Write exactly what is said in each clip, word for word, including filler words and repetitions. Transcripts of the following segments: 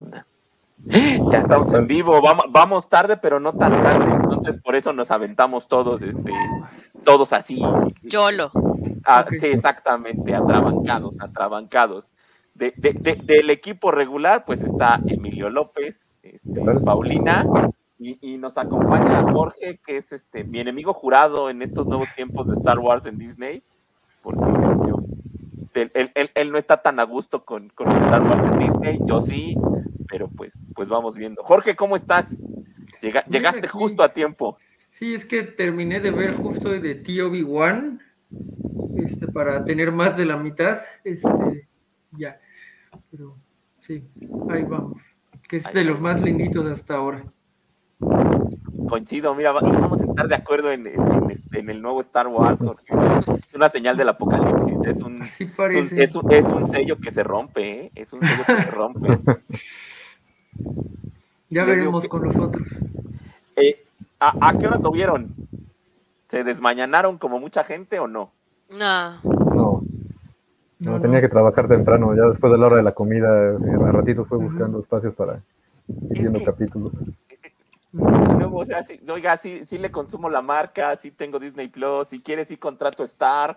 Ya estamos en vivo, vamos, vamos tarde, pero no tan tarde, entonces por eso nos aventamos todos, este, todos así. Yolo. Ah, okay. Sí, exactamente, atrabancados, atrabancados. De, de, de, del equipo regular, pues está Emilio López, este, Paulina, y, y nos acompaña Jorge, que es este mi enemigo jurado en estos nuevos tiempos de Star Wars en Disney, porque yo, él, él, él no está tan a gusto con, con Star Wars en Disney, yo sí, pero pues, pues vamos viendo. Jorge, ¿cómo estás? Llega, llegaste justo a tiempo. Sí, es que terminé de ver justo de T Obi-Wan, este, para tener más de la mitad, este, ya, pero sí, ahí vamos, que es ahí de los más linditos hasta ahora. Coincido, mira, vamos a estar de acuerdo en, en, en, en el nuevo Star Wars, Jorge. Es una señal del apocalipsis, es un, es un, es un, es un sello que se rompe, ¿eh? Es un sello que se rompe. Ya veremos que, con los otros. Eh, ¿a, ¿A qué hora lo vieron? ¿Se desmañanaron como mucha gente o no? No. No. No, tenía que trabajar temprano, ya después de la hora de la comida, a ratitos fue buscando uh-huh. espacios para ir viendo es que, capítulos. Luego, o sea, sí, oiga, sí, sí le consumo la marca, sí tengo Disney Plus, si quiere sí contrato Star,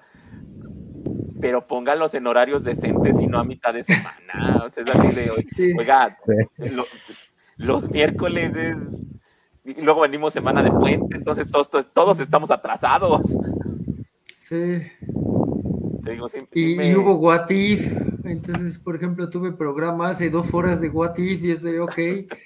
pero póngalos en horarios decentes y no a mitad de semana. O sea, es así de, oiga, sí. lo, los miércoles es, y luego venimos semana de puente, entonces todos, todos, todos estamos atrasados. Sí. Te digo, sí, y, sí me... y hubo What If, entonces, por ejemplo, tuve programa hace dos horas de What If y es de, ok. Este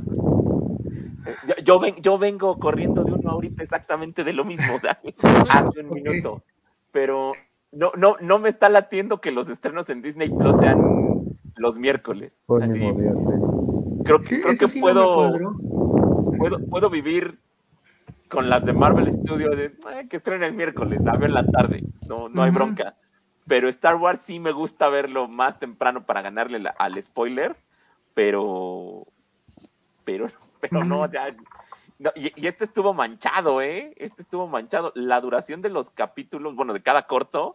yo, yo, ven, yo vengo corriendo de uno ahorita exactamente de lo mismo, hace, hace un okay. minuto, pero no, no, no me está latiendo que los estrenos en Disney Plus sean los miércoles. Por el mismo día, sí. Creo que, sí, creo que sí puedo, no puedo, puedo vivir con las de Marvel Studios de, eh, que estrenen el miércoles, a ver la tarde, no, no uh-huh. hay bronca. Pero Star Wars sí me gusta verlo más temprano para ganarle la, al spoiler, pero pero, pero uh-huh. no, ya, no y, y este estuvo manchado, ¿eh? Este estuvo manchado. La duración de los capítulos, bueno, de cada corto,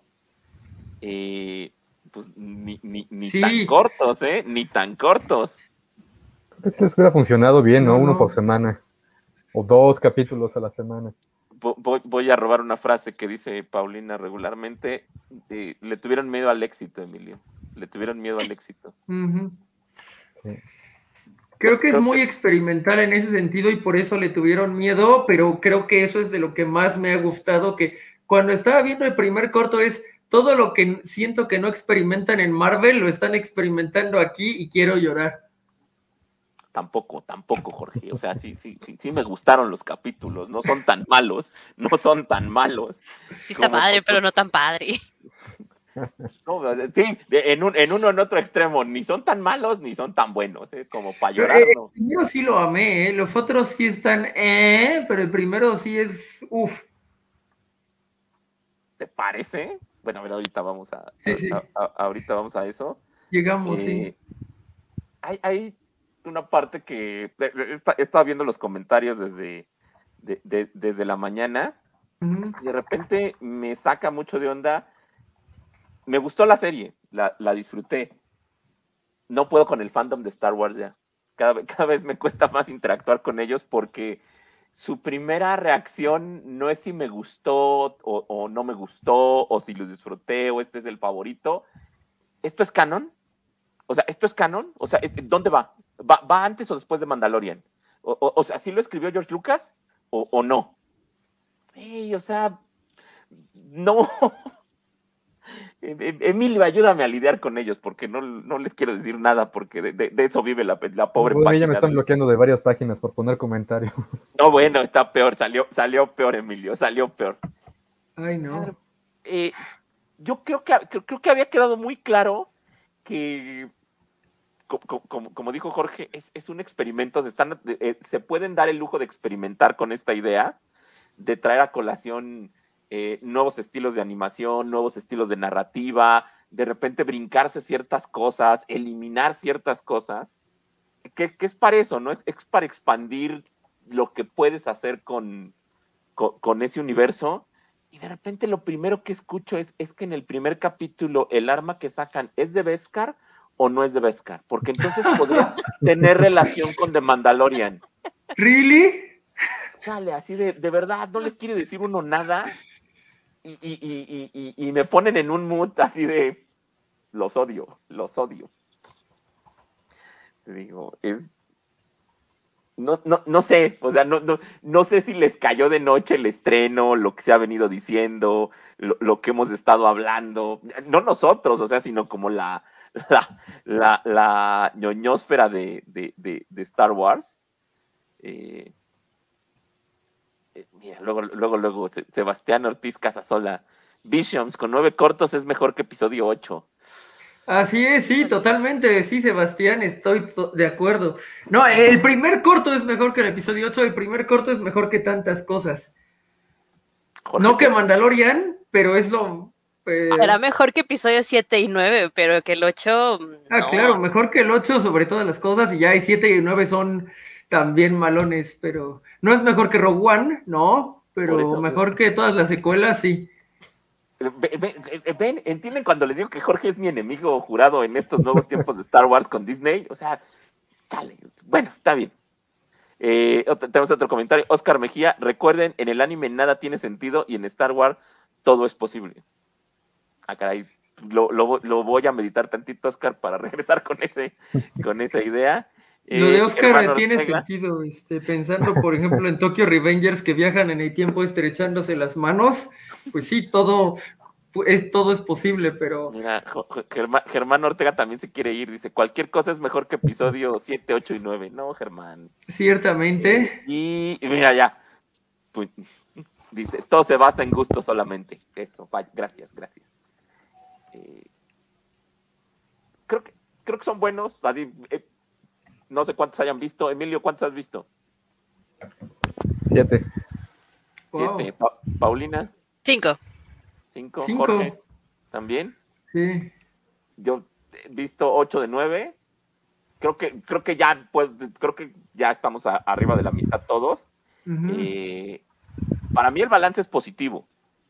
eh, pues ni, ni, ni sí. tan cortos, ¿eh? Ni tan cortos. Creo que sí les hubiera funcionado bien, ¿no? no Uno no. por semana, o dos capítulos a la semana. Voy, voy a robar una frase que dice Paulina regularmente, eh, le tuvieron miedo al éxito, Emilio, le tuvieron miedo al éxito. Uh-huh. Sí. Creo que es muy experimental en ese sentido y por eso le tuvieron miedo, pero creo que eso es de lo que más me ha gustado, que cuando estaba viendo el primer corto es todo lo que siento que no experimentan en Marvel, lo están experimentando aquí y quiero llorar. Tampoco, tampoco, Jorge, o sea, sí, sí, sí, sí me gustaron los capítulos, no son tan malos, no son tan malos. Sí está padre, son... pero no tan padre. No, sí, en, un, en uno en otro extremo, ni son tan malos ni son tan buenos, ¿eh? Como para llorar, eh, ¿no? El primero sí lo amé, ¿eh? Los otros sí están, eh, pero el primero sí es, uff. ¿Te parece? Bueno, a ver, ahorita vamos a, sí, a, sí. a, a ahorita vamos a eso. Llegamos, eh, sí. Hay, hay una parte que está, estaba viendo los comentarios desde, de, de, desde la mañana uh-huh. y de repente me saca mucho de onda. Me gustó la serie, la, la disfruté. No puedo con el fandom de Star Wars ya. Cada, cada vez me cuesta más interactuar con ellos porque su primera reacción no es si me gustó o, o no me gustó o si los disfruté o este es el favorito. ¿Esto es canon? O sea, ¿esto es canon? O sea, ¿dónde va? ¿Va, va antes o después de Mandalorian? O, o, o sea, ¿sí lo escribió George Lucas o, o no? Hey, o sea, no... Emilio, ayúdame a lidiar con ellos porque no, no les quiero decir nada porque de, de, de eso vive la, la pobre bueno, página. Ya me están de... bloqueando de varias páginas por poner comentarios. No, bueno, está peor, salió, salió peor, Emilio, salió peor. Ay, no. Eh, yo creo que, creo que había quedado muy claro que, como, como, como dijo Jorge, es, es un experimento, se, están, eh, se pueden dar el lujo de experimentar con esta idea, de traer a colación... Eh, nuevos estilos de animación, nuevos estilos de narrativa, de repente brincarse ciertas cosas, eliminar ciertas cosas, que, que es para eso, ¿no? Es, es para expandir lo que puedes hacer con, con, con ese universo, y de repente lo primero que escucho es, es que en el primer capítulo el arma que sacan es de Beskar o no es de Beskar, porque entonces podría tener relación con The Mandalorian. ¿Really? Chale, así de, de verdad, no les quiere decir uno nada y, y, y, y, y me ponen en un mood así de los odio, los odio. Te digo, es no, no, no sé, o sea, no, no, no sé si les cayó de noche el estreno, lo que se ha venido diciendo, lo, lo que hemos estado hablando, no nosotros, o sea, sino como la la, la, la ñoñósfera de, de, de, de Star Wars. Eh, eh, mira, luego, luego, luego, Sebastián Ortiz Casasola, Visions con nueve cortos es mejor que episodio ocho. Así es, sí, totalmente, sí, Sebastián, estoy de acuerdo. No, el primer corto es mejor que el episodio ocho, el primer corto es mejor que tantas cosas. Jorge, no que Mandalorian, pero es lo... Eh... Era mejor que episodio siete y nueve, pero que el ocho... Ah, no. Claro, mejor que el ocho sobre todas las cosas, y ya hay siete y nueve son también malones, pero no es mejor que Rogue One, no, pero eso, mejor pero... que todas las secuelas, sí. Ven, ven, ven, ¿entienden cuando les digo que Jorge es mi enemigo jurado en estos nuevos tiempos de Star Wars con Disney? O sea, chale, bueno, está bien. Eh, otro, tenemos otro comentario. Oscar Mejía, recuerden, en el anime nada tiene sentido y en Star Wars todo es posible. Ah, caray, lo, lo, lo voy a meditar tantito, Oscar, para regresar con ese, con esa idea. Eh, lo de Oscar tiene Ortega. sentido, este, pensando, por ejemplo, en Tokyo Revengers que viajan en el tiempo estrechándose las manos, pues sí, todo es, todo es posible, pero... Mira, Germán, Germán Ortega también se quiere ir, dice, cualquier cosa es mejor que episodio siete, ocho y nueve. No, Germán. Ciertamente. Eh, y, y mira, ya, pues, dice, todo se basa en gusto solamente. Eso, vaya, gracias, gracias. Eh, creo que creo que son buenos, así, eh, no sé cuántos hayan visto. Emilio, ¿cuántos has visto? Siete. Siete. Wow. Pa Paulina. Cinco. Cinco. Cinco. Jorge. ¿También? Sí. Yo he visto ocho de nueve. Creo que, creo que ya, pues, creo que ya estamos a, arriba de la mitad todos. Uh-huh. eh, para mí el balance es positivo.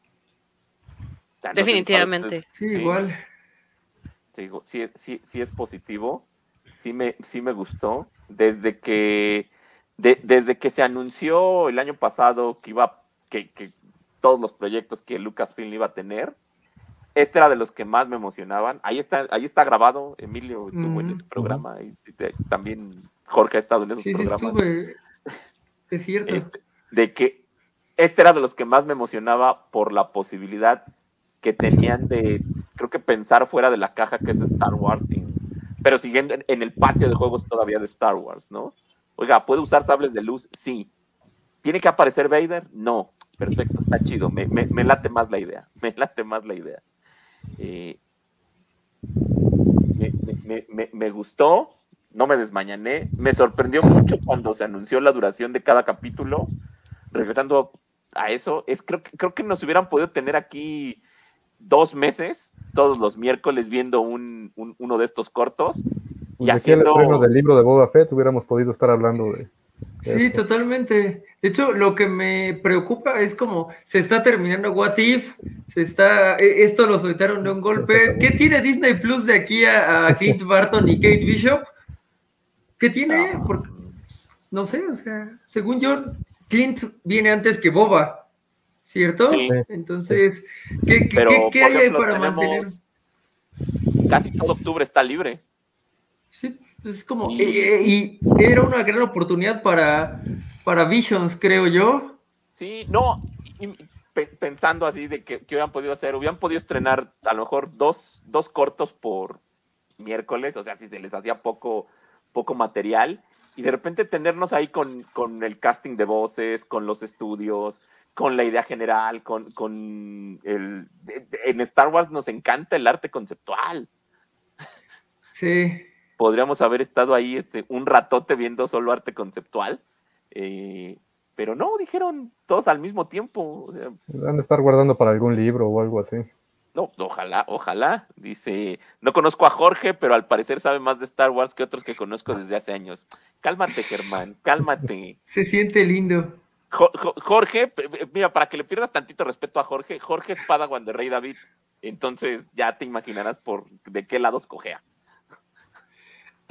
O sea, no definitivamente. Sé, sí, eh, igual. Te digo, sí, sí, sí es positivo. Sí me, sí me gustó. Desde que, de, desde que se anunció el año pasado que iba, que, que todos los proyectos que Lucasfilm iba a tener, este era de los que más me emocionaban. Ahí está, ahí está grabado. Emilio estuvo mm, en ese programa uh-huh. y de, también Jorge ha estado en esos sí, programas. Sí, estuve. Es cierto. Este, de que este era de los que más me emocionaba por la posibilidad que tenían de, creo que pensar fuera de la caja que es Star Wars, y, pero siguiendo en, en el patio de juegos todavía de Star Wars, ¿no? Oiga, ¿puede usar sables de luz? Sí. ¿Tiene que aparecer Vader? No. Perfecto, está chido. Me, me, me late más la idea. Me late más la idea. Eh, me, me, me, me gustó, no me desmañané. Me sorprendió mucho cuando se anunció la duración de cada capítulo. Regresando a eso, es, creo, creo que nos hubieran podido tener aquí dos meses, todos los miércoles, viendo un, un, uno de estos cortos. Pues y haciendo... el estreno del libro de Boba Fett hubiéramos podido estar hablando de... de sí, esto. Totalmente. De hecho, lo que me preocupa es como se está terminando What If, se está, esto lo soltaron de un golpe. ¿Qué tiene Disney Plus de aquí a, a Clint Barton y Kate Bishop? ¿Qué tiene? Porque, no sé, o sea, según yo, Clint viene antes que Boba. ¿Cierto? Sí. Entonces, ¿qué, Pero, ¿qué, qué hay ejemplo, ahí para mantener? Casi todo octubre está libre. Sí, es como, y, y era una gran oportunidad para, para Visions, creo yo. Sí, no, y, y, pensando así de que, que hubieran podido hacer, hubieran podido estrenar a lo mejor dos, dos cortos por miércoles, o sea, si se les hacía poco, poco material, y de repente tenernos ahí con, con el casting de voces, con los estudios, con la idea general, con, con el... En Star Wars nos encanta el arte conceptual. Sí. Podríamos haber estado ahí este, un ratote viendo solo arte conceptual, eh, pero no, dijeron todos al mismo tiempo. O sea, van a estar guardando para algún libro o algo así. No, ojalá, ojalá. Dice, no conozco a Jorge, pero al parecer sabe más de Star Wars que otros que conozco desde hace años. Cálmate, Germán, cálmate. Se siente lindo. Jorge, mira, para que le pierdas tantito respeto a Jorge, Jorge es Padawan de Rey David, entonces ya te imaginarás por de qué lado escogea.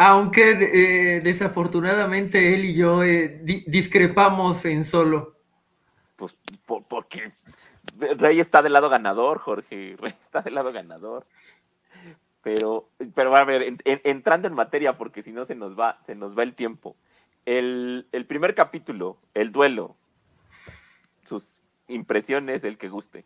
Aunque eh, desafortunadamente él y yo eh, di discrepamos en Solo. Pues por, porque Rey está del lado ganador, Jorge. Rey está del lado ganador. Pero, pero a ver, en, en, entrando en materia, porque si no se nos va, se nos va el tiempo. El, el primer capítulo, el duelo, sus impresiones, el que guste.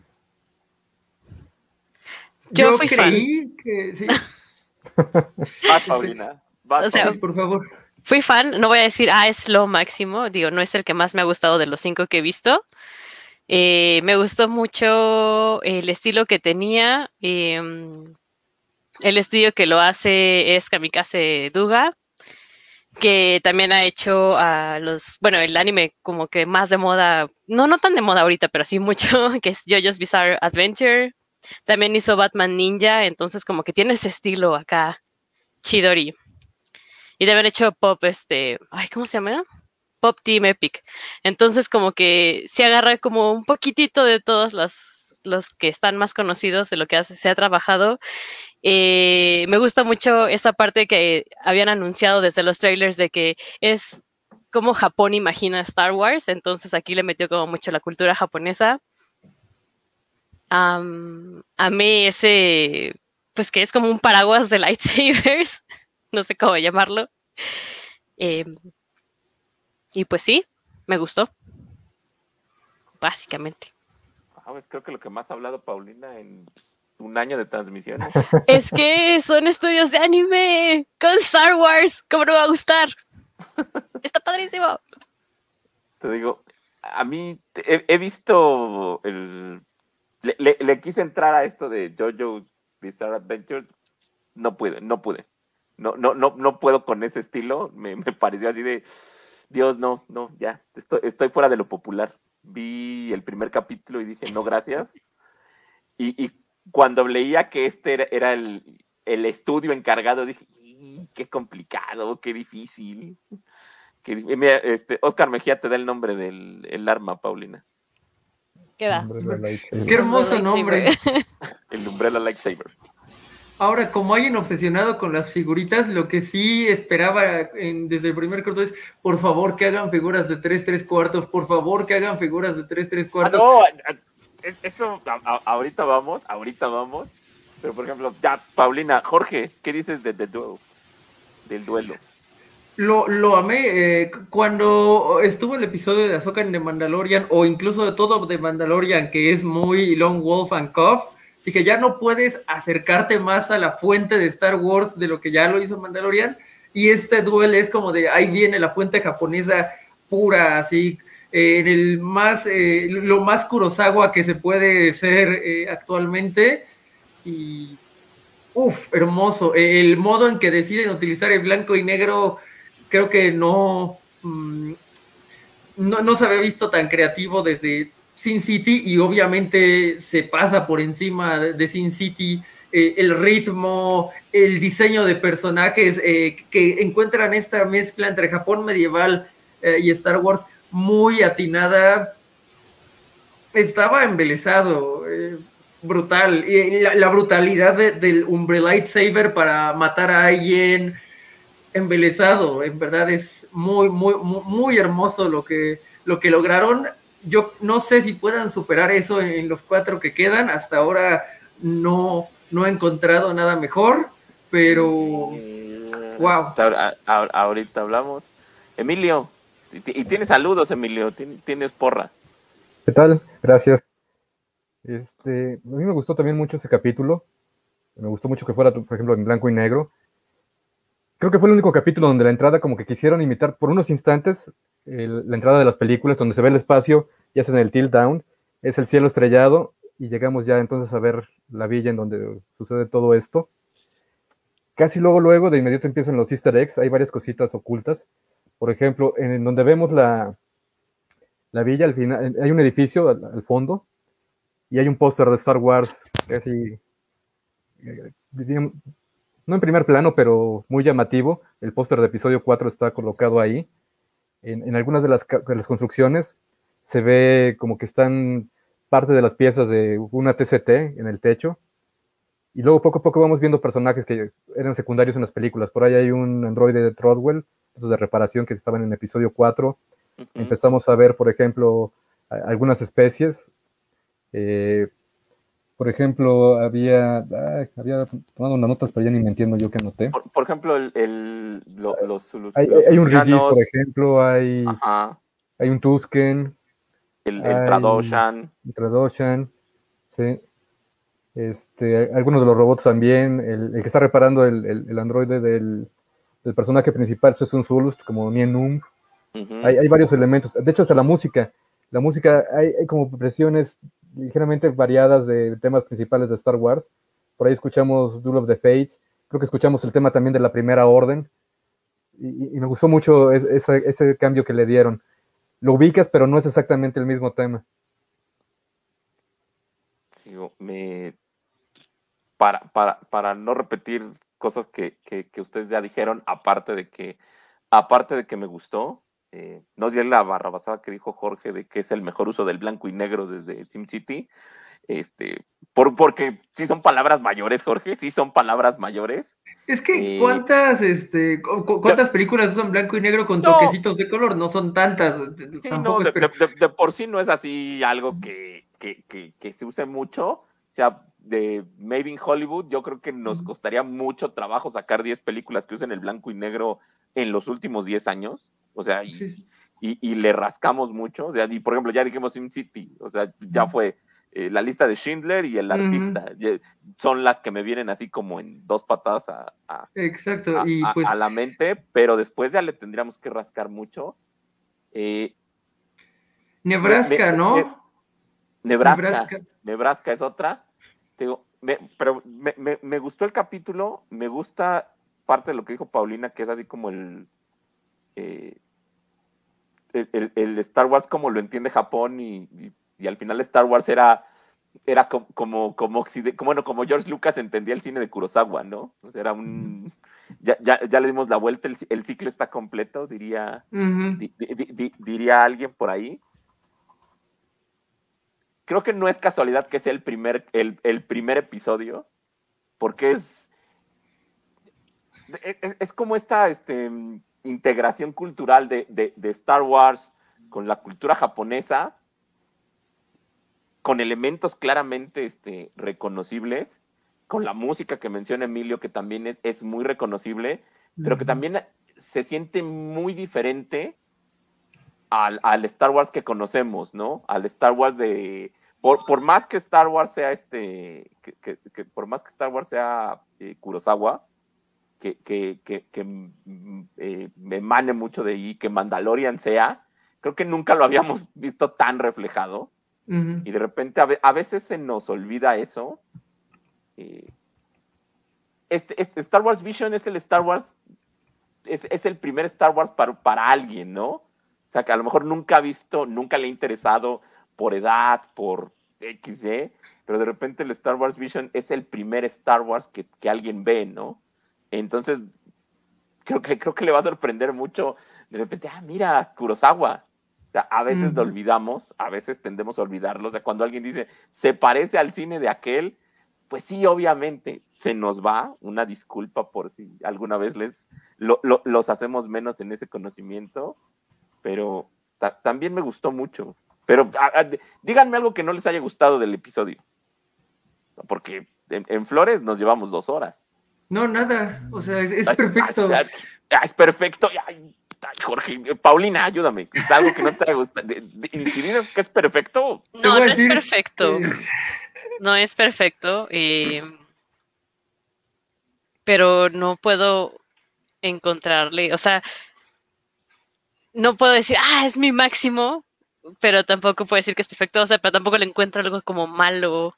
Yo, Yo fui creí fan. que sí. Vas, Paulina. Vas, O sea, Paulina. Por favor. Fui fan, no voy a decir, ah, es lo máximo, digo, no es el que más me ha gustado de los cinco que he visto. Eh, me gustó mucho el estilo que tenía. Eh, el estudio que lo hace es Kamikaze Douga, que también ha hecho a los, bueno, el anime como que más de moda, no, no tan de moda ahorita, pero sí mucho, que es JoJo's Bizarre Adventure. También hizo Batman Ninja, entonces como que tiene ese estilo acá, chidori. Y de haber hecho Pop, este, ay, ¿cómo se llama? Pop Team Epic. Entonces como que se agarra como un poquitito de todos los, los que están más conocidos de lo que hace, se ha trabajado. Eh, me gusta mucho esa parte que habían anunciado desde los trailers de que es como Japón imagina Star Wars, entonces aquí le metió como mucho la cultura japonesa. Um, amé ese, pues que es como un paraguas de lightsabers, no sé cómo llamarlo. Eh, y pues sí, me gustó, básicamente. Ah, pues creo que lo que más ha hablado Paulina en un año de transmisiones. Es que son estudios de anime con Star Wars, ¿cómo no va a gustar? Está padrísimo. Te digo, a mí he, he visto el... Le, le, le quise entrar a esto de JoJo Bizarre Adventures, no pude, no pude. No, no, no, no puedo con ese estilo. Me, me pareció así de, Dios, no, no, ya, estoy, estoy fuera de lo popular. Vi el primer capítulo y dije, no, gracias. Y, y cuando leía que este era, era el, el estudio encargado, dije, qué complicado, qué difícil. Que, mira, este, Oscar Mejía te da el nombre del el arma, Paulina. Queda. Qué hermoso nombre. El Umbrella Lightsaber. Ahora, como alguien obsesionado con las figuritas, lo que sí esperaba en, desde el primer corto es, por favor, que hagan figuras de tres, tres cuartos, por favor, que hagan figuras de tres, tres cuartos. Ah, no, eso, a, a, ahorita vamos, ahorita vamos. Pero, por ejemplo, ya, Paulina, Jorge, ¿qué dices de The Duel? Del duelo. Lo, lo amé. Eh, cuando estuvo el episodio de Ahsoka en The Mandalorian, o incluso de todo The Mandalorian, que es muy Lone Wolf and Cub, dije, ya no puedes acercarte más a la fuente de Star Wars de lo que ya lo hizo Mandalorian, y este duelo es como de, ahí viene la fuente japonesa pura, así, eh, en el más, eh, lo más Kurosawa que se puede ser eh, actualmente, y uff, hermoso. El modo en que deciden utilizar el blanco y negro, creo que no, mmm, no, no se había visto tan creativo desde Sin City, y obviamente se pasa por encima de Sin City eh, el ritmo, el diseño de personajes eh, que encuentran esta mezcla entre Japón medieval eh, y Star Wars muy atinada. Estaba embelesado, eh, brutal, y la, la brutalidad de, del Umbrella Lightsaber para matar a alguien, embelesado, en verdad es muy, muy, muy, muy hermoso lo que, lo que lograron. Yo no sé si puedan superar eso en, en los cuatro que quedan, hasta ahora no, no he encontrado nada mejor, pero wow. Ahora, ahora, ahorita hablamos. Emilio, y, y tienes saludos, Emilio, tienes, tienes porra. ¿Qué tal? Gracias. Este, a mí me gustó también mucho ese capítulo. Me gustó mucho que fuera, por ejemplo, en blanco y negro. Creo que fue el único capítulo donde la entrada como que quisieron imitar por unos instantes el, la entrada de las películas, donde se ve el espacio y hacen el tilt down, es el cielo estrellado, y llegamos ya entonces a ver la villa en donde sucede todo esto. Casi luego, luego, de inmediato empiezan los easter eggs, hay varias cositas ocultas. Por ejemplo, en donde vemos la, la villa, al final, hay un edificio al, al fondo, y hay un póster de Star Wars, casi, digamos, no en primer plano, pero muy llamativo. El póster de episodio cuatro está colocado ahí. En, en algunas de las, de las construcciones se ve como que están parte de las piezas de una T C T en el techo. y luego poco a poco vamos viendo personajes que eran secundarios en las películas. Por ahí hay un androide de Trotwell, esos de reparación, que estaban en el episodio cuatro. Uh-huh. Empezamos a ver, por ejemplo, algunas especies. Eh, por ejemplo, había, ay, había tomado unas notas, pero ya ni me entiendo yo qué anoté. Por, por ejemplo, el, el, lo, los, hay, los hay un Regis, por ejemplo, hay, Ajá. hay un Tusken. El, el Tradoshan. El Tradoshan, sí. Este, algunos de los robots también. El, el que está reparando el, el, el androide del, del personaje principal pues es un Zulust, como Nien Nunb. Uh-huh. hay, hay varios elementos. De hecho, hasta la música. La música, hay, hay como versiones ligeramente variadas de temas principales de Star Wars. Por ahí escuchamos Duel of the Fates. Creo que escuchamos el tema también de la Primera Orden. Y, y me gustó mucho ese, ese, ese cambio que le dieron. Lo ubicas, pero no es exactamente el mismo tema. Digo, me... Para, para, para no repetir cosas que, que, que ustedes ya dijeron, aparte de que, aparte de que me gustó, eh, no diré la barrabasada que dijo Jorge de que es el mejor uso del blanco y negro desde SimCity, este, por, porque sí son palabras mayores, Jorge, sí son palabras mayores. Es que, ¿cuántas, eh, este, cu cuántas yo, películas usan blanco y negro con no, toquecitos de color? No son tantas. Sí, tampoco no, de, de, de, de por sí no es así algo que, que, que, que se use mucho. O sea, de Made in Hollywood, yo creo que nos costaría mucho trabajo sacar diez películas que usen el blanco y negro en los últimos diez años. O sea, y, sí, sí. y, y le rascamos mucho. O sea, y por ejemplo, ya dijimos SimCity. O sea, ya fue eh, la lista de Schindler y el artista. Uh-huh. Son las que me vienen así como en dos patadas a, a, Exacto. A, y a, pues... a la mente, pero después ya le tendríamos que rascar mucho. Eh, Nebraska, me, me, ¿no? Me, Nebraska, Nebraska. Nebraska es otra. Digo, me, pero me, me, me gustó el capítulo, me gusta parte de lo que dijo Paulina, que es así como el, eh, el, el, el Star Wars como lo entiende Japón y, y, y al final Star Wars era, era como, como, como, como, bueno, como George Lucas entendía el cine de Kurosawa, ¿no? O sea, era un... Ya, ya, ya le dimos la vuelta, el, el ciclo está completo, diría, uh-huh. di, di, di, diría alguien por ahí. Creo que no es casualidad que sea el primer, el, el primer episodio, porque es, es, es como esta este, integración cultural de, de, de Star Wars con la cultura japonesa, con elementos claramente este, reconocibles, con la música que menciona Emilio, que también es, es muy reconocible, uh-huh. pero que también se siente muy diferente Al, al Star Wars que conocemos, ¿no? Al Star Wars de... Por, por más que Star Wars sea este... Que, que, que por más que Star Wars sea eh, Kurosawa, que, que, que, que eh, me emane mucho de ahí, que Mandalorian sea, creo que nunca lo habíamos visto tan reflejado. Uh-huh. Y de repente a, ve, a veces se nos olvida eso. Eh, este, este Star Wars Vision es el Star Wars... Es, es el primer Star Wars para, para alguien, ¿no? O sea, que a lo mejor nunca ha visto, nunca le ha interesado por edad, por X Y, pero de repente el Star Wars Vision es el primer Star Wars que, que alguien ve, ¿no? Entonces, creo que, creo que le va a sorprender mucho. De repente, ah, mira, Kurosawa. O sea, a veces uh-huh. lo olvidamos, a veces tendemos a olvidarlo. O sea, cuando alguien dice, se parece al cine de aquel, pues sí, obviamente, se nos va. Una disculpa por si alguna vez les lo, lo, los hacemos menos en ese conocimiento. Pero ta también me gustó mucho. Pero a, a, díganme algo que no les haya gustado del episodio. Porque en, en Flores nos llevamos dos horas. No, nada. O sea, es, es perfecto. Ay, ay, es perfecto. Ay, ay, Jorge, Paulina, ayúdame. Algo que no te haya gustado. Si dices que es perfecto. No, no es perfecto. No es perfecto. Eh, pero no puedo encontrarle. O sea... No puedo decir, ah, es mi máximo, pero tampoco puedo decir que es perfecto, o sea, pero tampoco le encuentro algo como malo.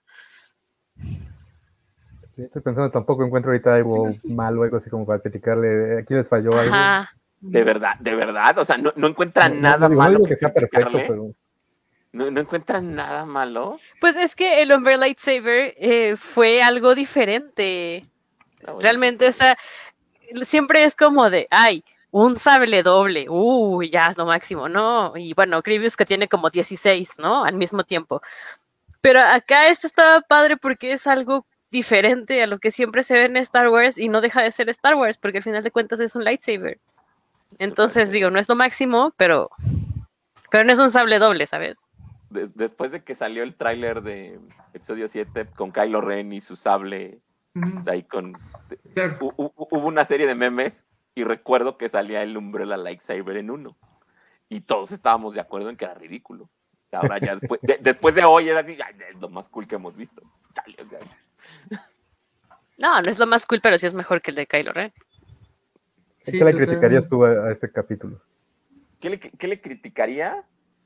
Sí, estoy pensando, tampoco encuentro ahorita algo malo, algo así como para criticarle, aquí les falló algo. Ajá. De verdad, de verdad, o sea, no, no encuentran no, nada no, digo, malo. No digo que sea perfecto, pero... ¿No, ¿No encuentran nada malo? Pues es que el Umber Lightsaber eh, fue algo diferente. No, Realmente, sí, o sea, siempre es como de, ay, un sable doble, uh, ya es lo máximo, ¿no? Y bueno, Grievous que tiene como dieciséis, ¿no? Al mismo tiempo. Pero acá este estaba padre porque es algo diferente a lo que siempre se ve en Star Wars y no deja de ser Star Wars, porque al final de cuentas es un lightsaber. Entonces, digo, no es lo máximo, pero, pero no es un sable doble, ¿sabes? Des- después de que salió el tráiler de episodio siete con Kylo Ren y su sable, Ujú. ahí con... Claro. hu- hu- Hubo una serie de memes y recuerdo que salía el Umbrella Lightsaber en uno. Y todos estábamos de acuerdo en que era ridículo. Y ahora ya después de, después de hoy era así, "Ay, es lo más cool que hemos visto". Chale, o sea, No, no es lo más cool, pero sí es mejor que el de Kylo Ren. ¿Qué Sí, le totalmente. criticarías tú a, a este capítulo? ¿Qué le, qué le criticaría?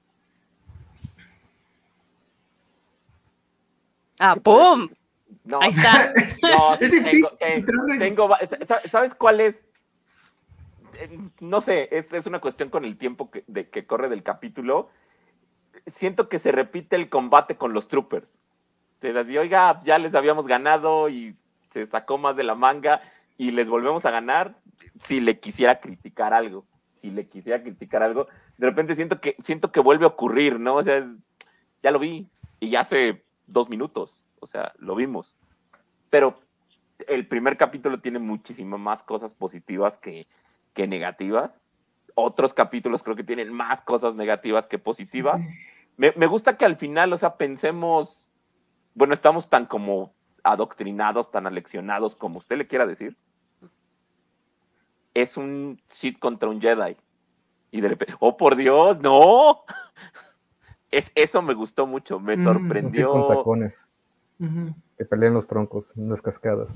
¡Ah, pum! No, Ahí está. no, sí, Es tengo, difícil te- entrar en- tengo va- sa- ¿sabes cuál es? Eh, No sé, es, es una cuestión con el tiempo que, de, que corre del capítulo. Siento que se repite el combate con los troopers. Se les dice, oiga, ya les habíamos ganado y se sacó más de la manga y les volvemos a ganar. Si le quisiera criticar algo, si le quisiera criticar algo, de repente siento que, siento que vuelve a ocurrir, ¿no? O sea, ya lo vi y ya hace dos minutos, o sea, lo vimos. Pero el primer capítulo tiene muchísimas más cosas positivas que, que negativas. Otros capítulos creo que tienen más cosas negativas que positivas. Me, me gusta que al final, o sea, pensemos, bueno, estamos tan como adoctrinados, tan aleccionados, como usted le quiera decir. Es un Sith contra un Jedi. Y de repente, oh, por Dios, no. Es, eso me gustó mucho, me Mm, Un Sith sorprendió. con tacones, Ujú. que pelean los troncos en las cascadas.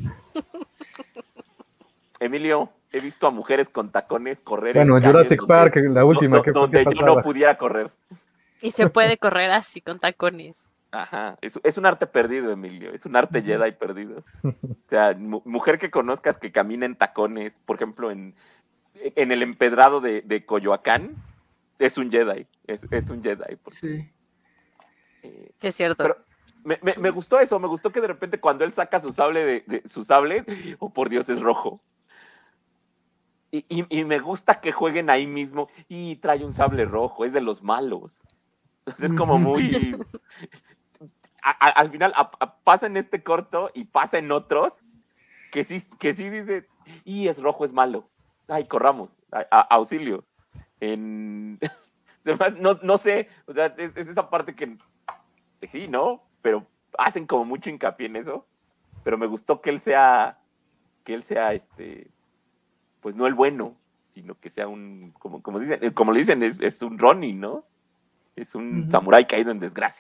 Emilio, he visto a mujeres con tacones correr. Bueno, en calles Jurassic donde- Park, la última, do- ¿qué, donde qué yo pasaba? no pudiera correr. Y se puede correr así con tacones. Ajá, es, es un arte perdido, Emilio, es un arte Jedi perdido. O sea, mu- mujer que conozcas que camina en tacones, por ejemplo, en, en el empedrado de, de Coyoacán, es un Jedi, es, es un Jedi. porque, Sí. eh, Sí, es cierto. pero me, me- me gustó eso, me gustó que de repente cuando él saca su sable, de, de- su sable, oh por Dios, es rojo. Y, y- y me gusta que jueguen ahí mismo y trae un sable rojo, es de los malos. Entonces, es como muy... a- a- al final a- a- pasa en este corto y pasa en otros que sí, que sí dice, y es rojo, es malo. Ay, corramos, a- a- auxilio. En... Además, no, no sé, o sea, es, es esa parte que, que sí, ¿no? Pero hacen como mucho hincapié en eso. Pero me gustó que él sea, que él sea este, pues no el bueno, sino que sea un, como, como dicen, como le dicen, es, es un Ronin, ¿no? Es un Ujú. samurái caído en desgracia.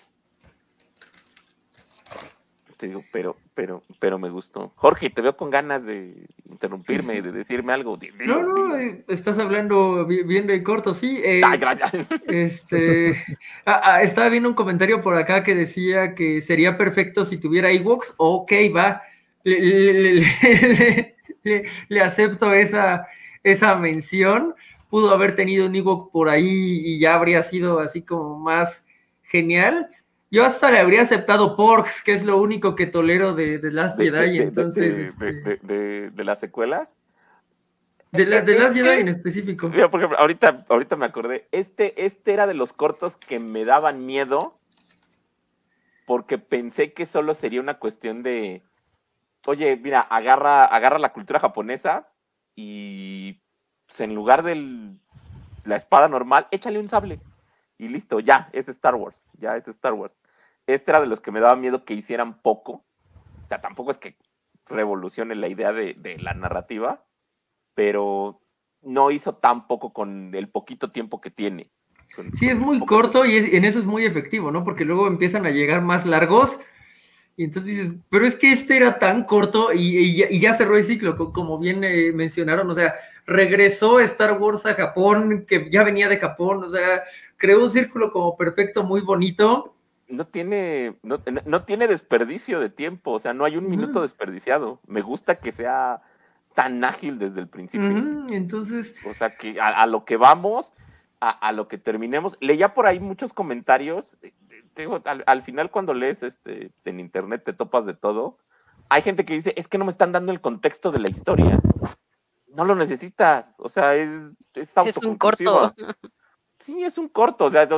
Te digo, pero, pero, pero me gustó. Jorge, te veo con ganas de interrumpirme, de decirme algo. Dilo, No, no, dilo. eh, estás hablando bi- bien de corto, sí. eh, Ay, gracias. Este, ah, ah, estaba viendo un comentario por acá que decía que sería perfecto si tuviera Ewoks. Ok, va, le, le- le- le- le- le acepto esa, esa mención. Pudo haber tenido un Ewok por ahí y ya habría sido así como más genial. Yo hasta le habría aceptado Porks, que es lo único que tolero de, de Last De, Jedi, de- de- entonces, de- este, de- de- de- de las secuelas. de, la, de Last Este- Jedi en específico. Mira, por ejemplo, ahorita, ahorita me acordé. Este, este era de los cortos que me daban miedo porque pensé que solo sería una cuestión de, oye, mira, agarra, agarra la cultura japonesa y pues, en lugar de la espada normal, échale un sable y listo, ya, es Star Wars, ya es Star Wars. Este era de los que me daba miedo que hicieran poco. O sea, tampoco es que revolucione la idea de, de la narrativa, pero no hizo tan poco con el poquito tiempo que tiene. Con- Sí, es con muy poco corto tiempo. y es- en eso es muy efectivo, ¿no? Porque luego empiezan a llegar más largos y entonces dices, pero es que este era tan corto y, y ya, y ya cerró el ciclo, co- como bien eh, mencionaron, o sea, regresó Star Wars a Japón, que ya venía de Japón, o sea, creó un círculo como perfecto, muy bonito. No tiene, no, no tiene desperdicio de tiempo, o sea, no hay un Ujú. minuto desperdiciado. Me gusta que sea tan ágil desde el principio. Ujú, entonces, O sea, que a, a lo que vamos, a, a lo que terminemos. Leía por ahí muchos comentarios. eh, eh, te digo, al, al final, cuando lees este, en internet, te topas de todo. Hay gente que dice, es que no me están dando el contexto de la historia. No lo necesitas. O sea, es, es Es un autoconclusiva. corto. Sí, es un corto. O sea, oiga,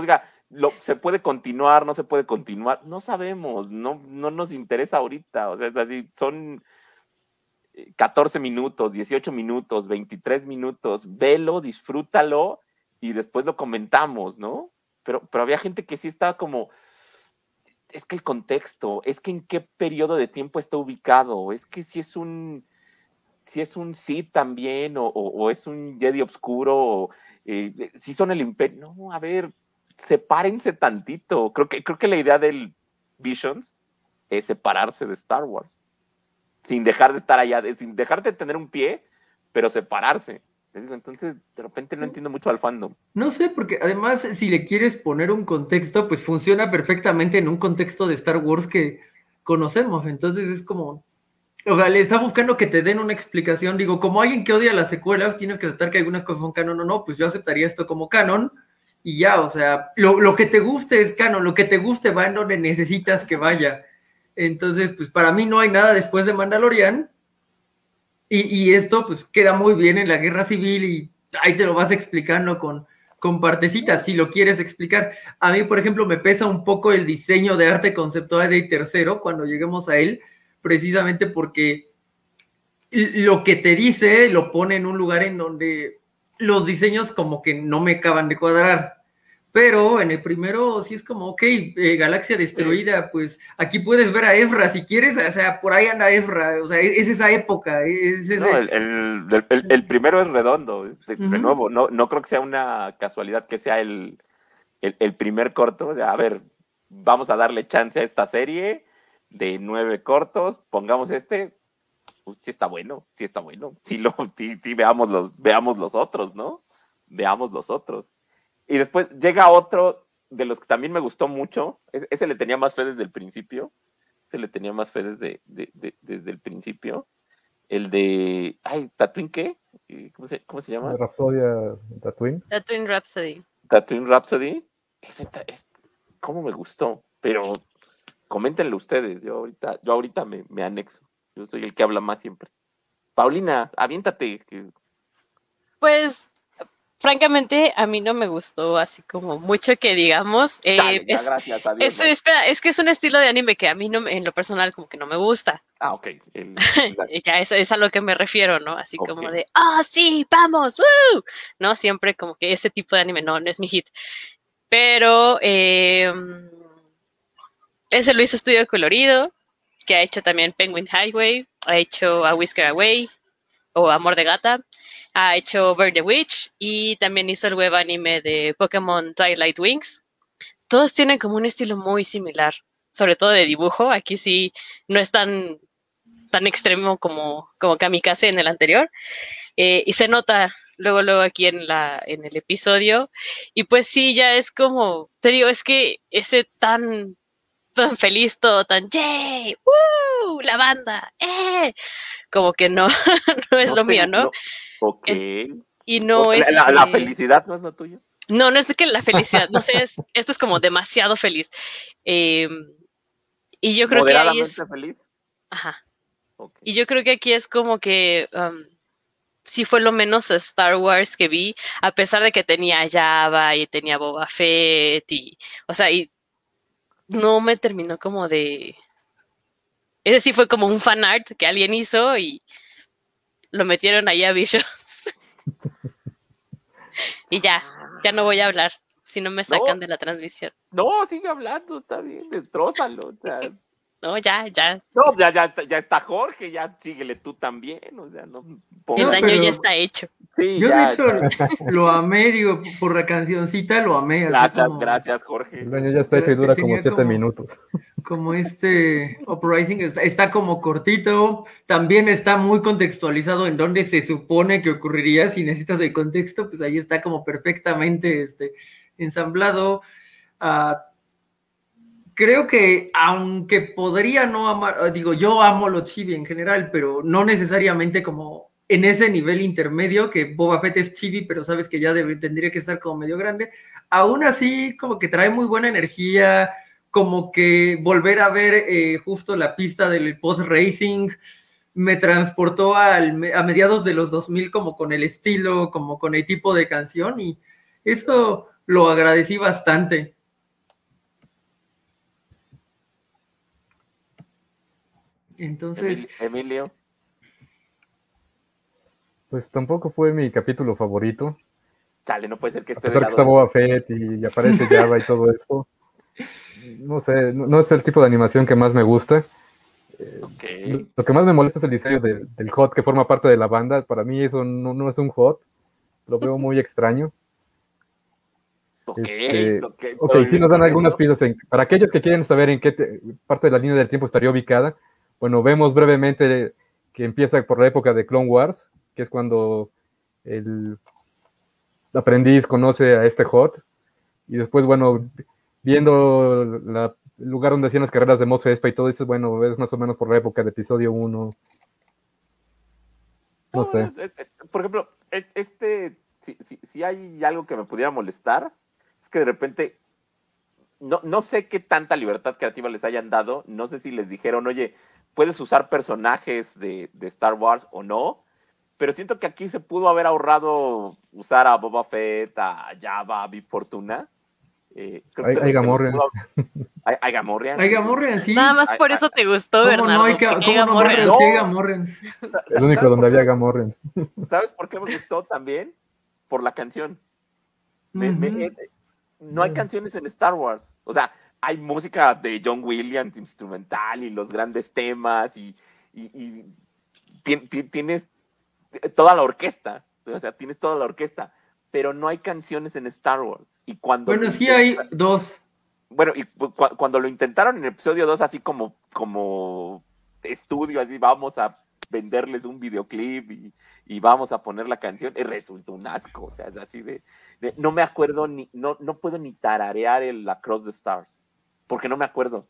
lo, se puede continuar, no se puede continuar, no sabemos, no, no nos interesa ahorita, o sea, es así, son catorce minutos, dieciocho minutos, veintitrés minutos, velo, disfrútalo y después lo comentamos, ¿no? Pero, pero había gente que sí estaba como, es que el contexto, es que en qué periodo de tiempo está ubicado, es que si es un, si es un Sith también, o, o, o es un Jedi oscuro, o eh, si son el Imperio, no, a ver, sepárense tantito, creo que, creo que la idea del Visions es separarse de Star Wars, sin dejar de estar allá, sin dejar de tener un pie, pero separarse. Entonces, de repente no entiendo mucho al fandom. No sé, porque además, si le quieres poner un contexto, pues funciona perfectamente en un contexto de Star Wars que conocemos. Entonces es como, o sea, le está buscando que te den una explicación. Digo, como alguien que odia las secuelas, tienes que aceptar que algunas cosas son canon o no, pues yo aceptaría esto como canon y ya, o sea, lo, lo que te guste es canon, lo que te guste va en donde necesitas que vaya. Entonces, pues para mí no hay nada después de Mandalorian. Y, y esto pues queda muy bien en la Guerra Civil y ahí te lo vas explicando con, con partecitas, si lo quieres explicar. A mí, por ejemplo, me pesa un poco el diseño de arte conceptual de tercero cuando lleguemos a él, precisamente porque lo que te dice lo pone en un lugar en donde los diseños como que no me acaban de cuadrar. Pero en el primero sí es como, ok, eh, galaxia destruida, pues aquí puedes ver a Ezra si quieres, o sea, por ahí anda Ezra, o sea, es esa época. Es ese... No, el, el, el, el, primero es redondo, es de, uh-huh. de nuevo, no, no creo que sea una casualidad que sea el, el, el primer corto, de, a ver, vamos a darle chance a esta serie de nueve cortos, pongamos este, pues, sí está bueno, sí está bueno, sí, lo, sí, sí veamos, los, veamos los otros, ¿no? Veamos los otros. Y después llega otro de los que también me gustó mucho. Ese le tenía más fe desde el principio. Ese le tenía más fe desde, de, de, desde el principio. El de... Ay, ¿Tatooine qué? ¿Cómo se, cómo se llama? Rhapsodia Tatooine. Tatooine Rhapsody. Tatooine Rhapsody. Ese, es, ¿cómo me gustó? Pero coméntenlo ustedes. Yo ahorita, yo ahorita me, me anexo. Yo soy el que habla más siempre. Paulina, aviéntate. Pues... Francamente, a mí no me gustó así como mucho que digamos. Eh, Dale, es, gracias a es, Dios, espera, es que es un estilo de anime que a mí no, en lo personal como que no me gusta. Ah, ok. El, ya es, es a lo que me refiero, ¿no? Así okay. como de, ¡ah, oh, sí, vamos! ¡Woo! No, siempre como que ese tipo de anime no, no es mi hit. Pero eh, ese lo hizo Estudio Colorido, que ha hecho también Penguin Highway, ha hecho A Whisker Away o Amor de Gata. Ha hecho Burn the Witch y también hizo el web anime de Pokémon Twilight Wings. Todos tienen como un estilo muy similar, sobre todo de dibujo. Aquí sí no es tan, tan extremo como, como Kamikaze en el anterior. Eh, y se nota luego, luego aquí en, la, en el episodio. Y pues sí, ya es como, te digo, es que ese tan, tan feliz, todo tan, ¡yay! ¡Woo! ¡La banda! ¡Eh! Como que no, no es no lo te, mío, ¿no? no. Ok. Y no o sea, es... La, que... la felicidad no es lo tuyo. No, no es de que la felicidad, no sé, es, esto es como demasiado feliz. Eh, y yo creo que ahí es... feliz? Ajá. Okay. Y yo creo que aquí es como que um, sí fue lo menos Star Wars que vi, a pesar de que tenía Java y tenía Boba Fett y... O sea, y no me terminó como de... Ese sí fue como un fan art que alguien hizo y lo metieron ahí a Visions. Y ya, ya no voy a hablar, si no me sacan no, de la transmisión. No, sigue hablando, está bien, destrózalo. O sea. No, ya, ya. No, ya, ya, ya está Jorge, ya síguele tú también, o sea, no. El daño pero, ya está hecho. Sí, yo ya, de hecho ya. Lo amé, digo, por la cancioncita lo amé. Gracias, como, gracias, Jorge. El daño ya está hecho y dura como siete como, minutos. Como este Uprising está, está como cortito, también está muy contextualizado en donde se supone que ocurriría, si necesitas el contexto, pues ahí está como perfectamente este, ensamblado. Uh, creo que aunque podría no amar, digo, yo amo los chibi en general, pero no necesariamente como en ese nivel intermedio, que Boba Fett es chibi, pero sabes que ya debe, tendría que estar como medio grande, aún así como que trae muy buena energía, como que volver a ver eh, justo la pista del post-racing me transportó al, a mediados de los dos mil como con el estilo, como con el tipo de canción, y eso lo agradecí bastante. Entonces... Emilio. Pues tampoco fue mi capítulo favorito. Chale, no puede ser que A esté pesar que está Boba Fett y aparece Java y todo eso. No sé, no, no es el tipo de animación que más me gusta. Okay. Lo, lo que más me molesta es el diseño de, del H O T que forma parte de la banda. Para mí eso no, no es un H O T. Lo veo muy extraño. Ok, este, okay, ok, sí nos dan algunas pistas. En, para aquellos que quieren saber en qué te, parte de la línea del tiempo estaría ubicada, bueno, vemos brevemente que empieza por la época de Clone Wars, que es cuando el aprendiz conoce a este H O T, y después, bueno, viendo la, el lugar donde hacían las carreras de Mos Espa y todo eso, bueno, es más o menos por la época de episodio uno. No, no sé. Por ejemplo, este, si, si, si hay algo que me pudiera molestar, es que de repente, no, no sé qué tanta libertad creativa les hayan dado, no sé si les dijeron, oye, puedes usar personajes de, de Star Wars o no, pero siento que aquí se pudo haber ahorrado usar a Boba Fett, a Jabba, a Bib Fortuna. Eh, hay, hay Gamorrean. Hay, hay Gamorrean. Hay Gamorrean, sí. Nada más por eso te gustó, ¿Cómo Bernardo. No hay, ¿Cómo no Gamorrean? No. Sí, hay Gamorrean. El único donde había Gamorrean. ¿Sabes por qué me gustó también? Por la canción. Me, uh-huh. me, eh, no hay canciones en Star Wars. O sea, hay música de John Williams, instrumental, y los grandes temas, y, y, y tienes toda la orquesta. O sea, tienes toda la orquesta. Pero no hay canciones en Star Wars. Y cuando bueno, sí hay dos. Bueno, y cu cuando lo intentaron en el episodio dos, así como, como estudio, así vamos a venderles un videoclip y, y vamos a poner la canción, y resultó un asco. O sea, es así de, de no me acuerdo ni, no, no puedo ni tararear el Across the Stars, porque no me acuerdo.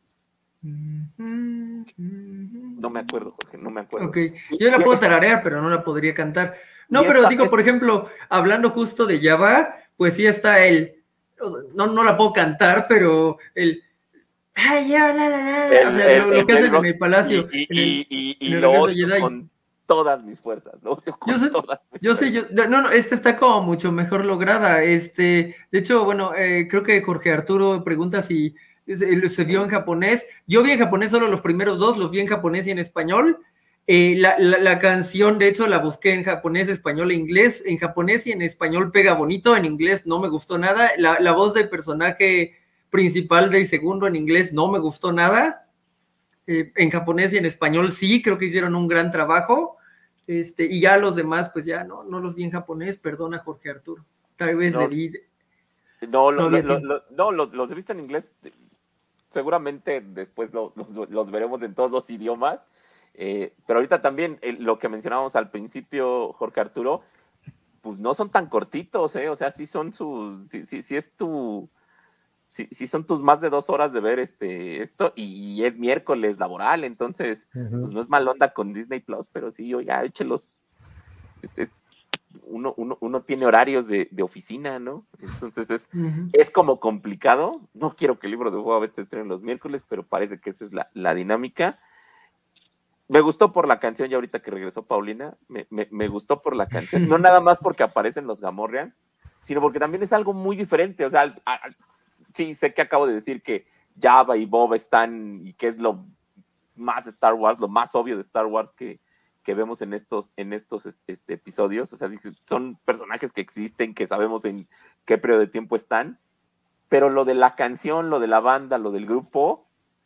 No me acuerdo, Jorge, no me acuerdo. Ok, yo la puedo tararear, pero no la podría cantar. No, pero esta, digo, esta... por ejemplo, hablando justo de Jabba, pues sí está el, no, no la puedo cantar, pero el, ay, ya, la, la, la, el, o sea, el, lo, lo que hacen en el palacio. Y, en el, y, y, y en el lo odio con todas mis fuerzas, lo odio con yo sé, todas mis yo fuerzas. sé, yo, no, no, esta está como mucho mejor lograda, este, de hecho, bueno, eh, creo que Jorge Arturo pregunta si se, se vio en japonés, yo vi en japonés solo los primeros dos, los vi en japonés y en español. Eh, la, la, la canción, de hecho, la busqué en japonés, español e inglés. En japonés y en español pega bonito, en inglés no me gustó nada. La, la voz del personaje principal del segundo en inglés no me gustó nada. Eh, en japonés y en español sí, creo que hicieron un gran trabajo. Este, y ya los demás, pues ya no, no los vi en japonés, perdona Jorge Arturo. Tal vez no, debí. No, lo, lo, lo, lo, no los, los he visto en inglés. Seguramente después lo, los, los veremos en todos los idiomas. Eh, pero ahorita también eh, lo que mencionábamos al principio, Jorge Arturo, pues no son tan cortitos, ¿eh? O sea, sí son sus, sí, sí, sí es tu, sí, sí son tus más de dos horas de ver este, esto, y, y es miércoles laboral, entonces, uh-huh. pues no es mal onda con Disney Plus, pero sí, oiga, échelos, este, uno, uno, uno tiene horarios de, de oficina, ¿no? Entonces es, uh-huh. es como complicado. No quiero que el libro de Boba Fett se estrene los miércoles, pero parece que esa es la, la dinámica. Me gustó por la canción, ya ahorita que regresó Paulina, me, me, me gustó por la canción, no nada más porque aparecen los Gamorreans, sino porque también es algo muy diferente. O sea, al, al, sí, sé que acabo de decir que Jabba y Boba están, y que es lo más Star Wars, lo más obvio de Star Wars que, que vemos en estos, en estos este, episodios. O sea, son personajes que existen, que sabemos en qué periodo de tiempo están, pero lo de la canción, lo de la banda, lo del grupo,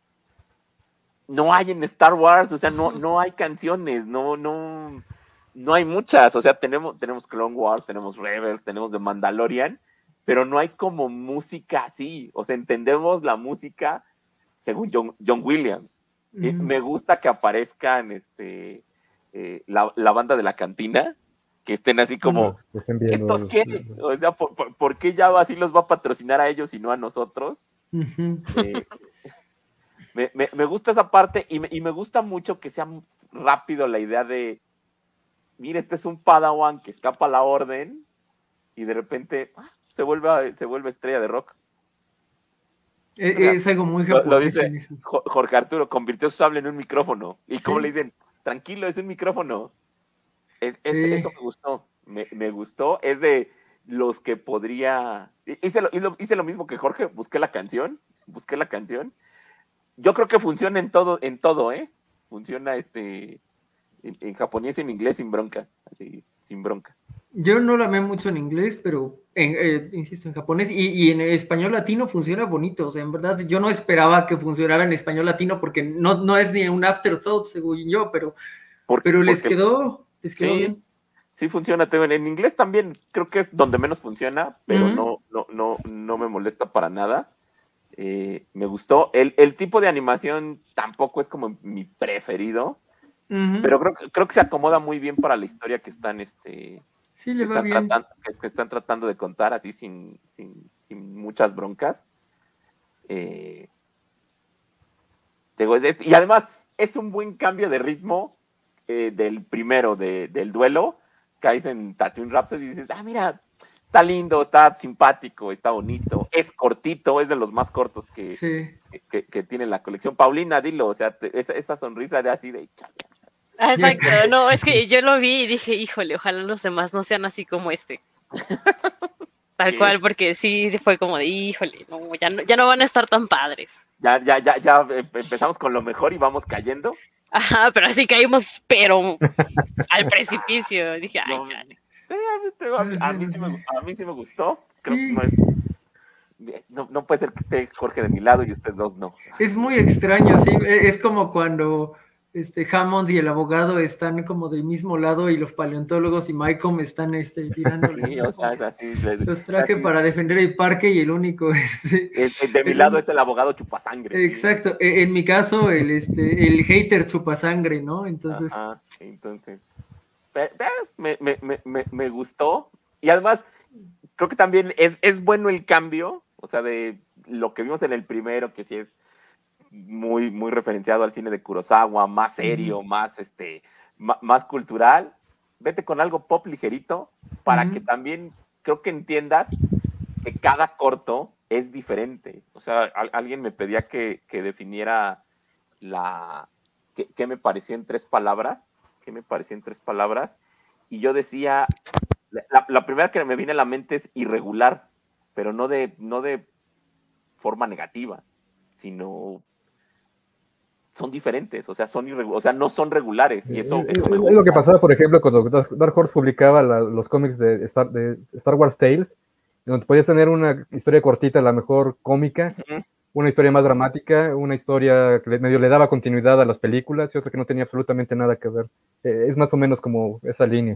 no hay en Star Wars. O sea, no, no hay canciones, no, no, no hay muchas. O sea, tenemos, tenemos Clone Wars, tenemos Rebels, tenemos The Mandalorian, pero no hay como música así. O sea, entendemos la música según John, John Williams. Mm. Eh, me gusta que aparezcan este, eh, la, la banda de la cantina, que estén así como, mm, ¿estos qué? O sea, ¿por, por, ¿por qué Jabba así los va a patrocinar a ellos y no a nosotros? Uh-huh. eh, Me, me, me gusta esa parte, y me, y me gusta mucho que sea rápido la idea de, mira, este es un Padawan que escapa a la orden y de repente ah, se, vuelve, se vuelve estrella de rock. Es, o sea, es algo muy japonés. Lo, lo dice Jorge Arturo, convirtió su sable en un micrófono. ¿Y cómo sí. le dicen? Tranquilo, es un micrófono. Es, es, sí. Eso me gustó, me, me gustó. Es de los que podría... Hice lo, hice lo mismo que Jorge, busqué la canción, busqué la canción. Yo creo que funciona en todo, en todo, ¿eh? funciona este en, en japonés y en inglés sin broncas, así, sin broncas. Yo no la veo mucho en inglés, pero en, eh, insisto, en japonés y, y en español latino funciona bonito. O sea, en verdad, yo no esperaba que funcionara en español latino porque no, no es ni un afterthought, según yo, pero, Porque, pero les porque, quedó, les quedó sí, bien. Sí funciona, te- en inglés también creo que es donde menos funciona, pero Ujú. no, no, no, no me molesta para nada. Eh, me gustó. El, el tipo de animación tampoco es como mi preferido, Ujú. pero creo, que- creo que se acomoda muy bien para la historia que están, este, Sí, que le va están bien. tratando, que, que están tratando de contar así sin, sin, sin muchas broncas. Eh, digo, es- y además es un buen cambio de ritmo eh, del primero, de, del duelo, caes en Tatooine Rhapsody y dices, ah, mira, está lindo, está simpático, está bonito, es cortito, es de los más cortos que, Sí. que, que tiene la colección. Paulina, dilo, o sea, te- esa, esa sonrisa de así de... Ah, exacto, no, es que yo lo vi y dije, híjole, ojalá los demás no sean así como este. Tal Sí. cual, porque sí fue como de, híjole, no, ya no, ya no van a estar tan padres. Ya, ya, ya, ya eh, empezamos con lo mejor y vamos cayendo. Ajá, pero así caímos, pero al precipicio. Dije, ay, No, chale. sí, a, mí, te- a mí- a mí sí me, a mí sí me gustó. Creo que Sí. no es... No, no puede ser que esté Jorge de mi lado y ustedes dos no. Es muy extraño, sí. e- Es como cuando este Hammond y el abogado están como del mismo lado y los paleontólogos y Malcolm están este, tirándole. Sí, o sea, es así. es- Los traje así. para defender el parque y el único. Este, Es- es de mi lado es el abogado chupasangre. sí. Exacto. e- En mi caso, el, este, el hater chupasangre, ¿no? Entonces, Ajá, entonces. pe- pe- Me, me, me, me, me gustó. Y además, creo que también es, es bueno el cambio. O sea, de lo que vimos en el primero, que sí es muy, muy referenciado al cine de Kurosawa, más serio, Ujú. más este, ma- más cultural. Vete con algo pop ligerito para Ujú. que también creo que entiendas que cada corto es diferente. O sea, al- alguien me pedía que, que definiera la qué, qué me parecía en tres palabras, qué me parecía en tres palabras, y yo decía, la, la primera que me viene a la mente es irregular, pero no de, no de forma negativa, sino son diferentes, o sea, son irregu- o sea, no son regulares, y eso, Es, eso me es gusta. lo que pasaba, por ejemplo, cuando Dark Dark Horse publicaba la- los cómics de Star, de Star Wars Tales, donde podías tener una historia cortita, a la mejor cómica, Ujú. una historia más dramática, una historia que le- medio le daba continuidad a las películas y otra que no tenía absolutamente nada que ver. Eh, es más o menos como esa línea.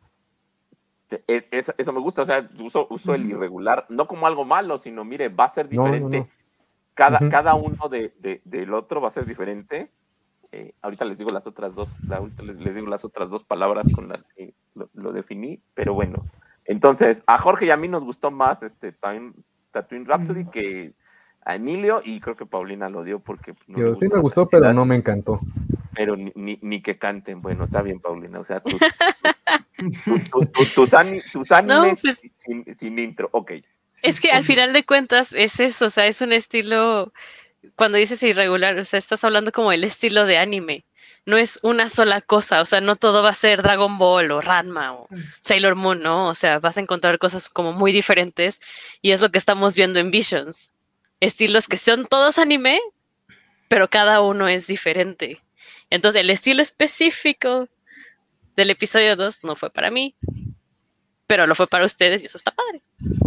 Es- es- eso me gusta, o sea, uso, uso el irregular, no como algo malo, sino, mire, va a ser No, no, diferente. no. Cada, Ujú. cada uno de, de- del otro va a ser diferente. Eh, ahorita les digo las otras dos, la- ahorita les, les digo las otras dos palabras con las que lo, lo definí, pero bueno. Entonces, a Jorge y a mí nos gustó más este Tatooine, Tatooine Rhapsody Ujú. que a Emilio, y creo que Paulina lo dio porque pues, no le Yo, sí gustó me la gustó, pero cantidad, no me encantó. pero ni, ni, ni que canten. Bueno, está bien, Paulina, o sea, tus, tu- tu- tu- tus, ani- tus animes pues- sin, sin intro, ok. Es que al final de cuentas es eso, o sea, es un estilo, cuando dices irregular, o sea, estás hablando como el estilo de anime. No es una sola cosa, o sea, no todo va a ser Dragon Ball o Ranma o Sailor Moon, ¿no? O sea, vas a encontrar cosas como muy diferentes y es lo que estamos viendo en Visions. Estilos que son todos anime, pero cada uno es diferente. Entonces, el estilo específico del episodio dos no fue para mí, pero lo fue para ustedes y eso está padre.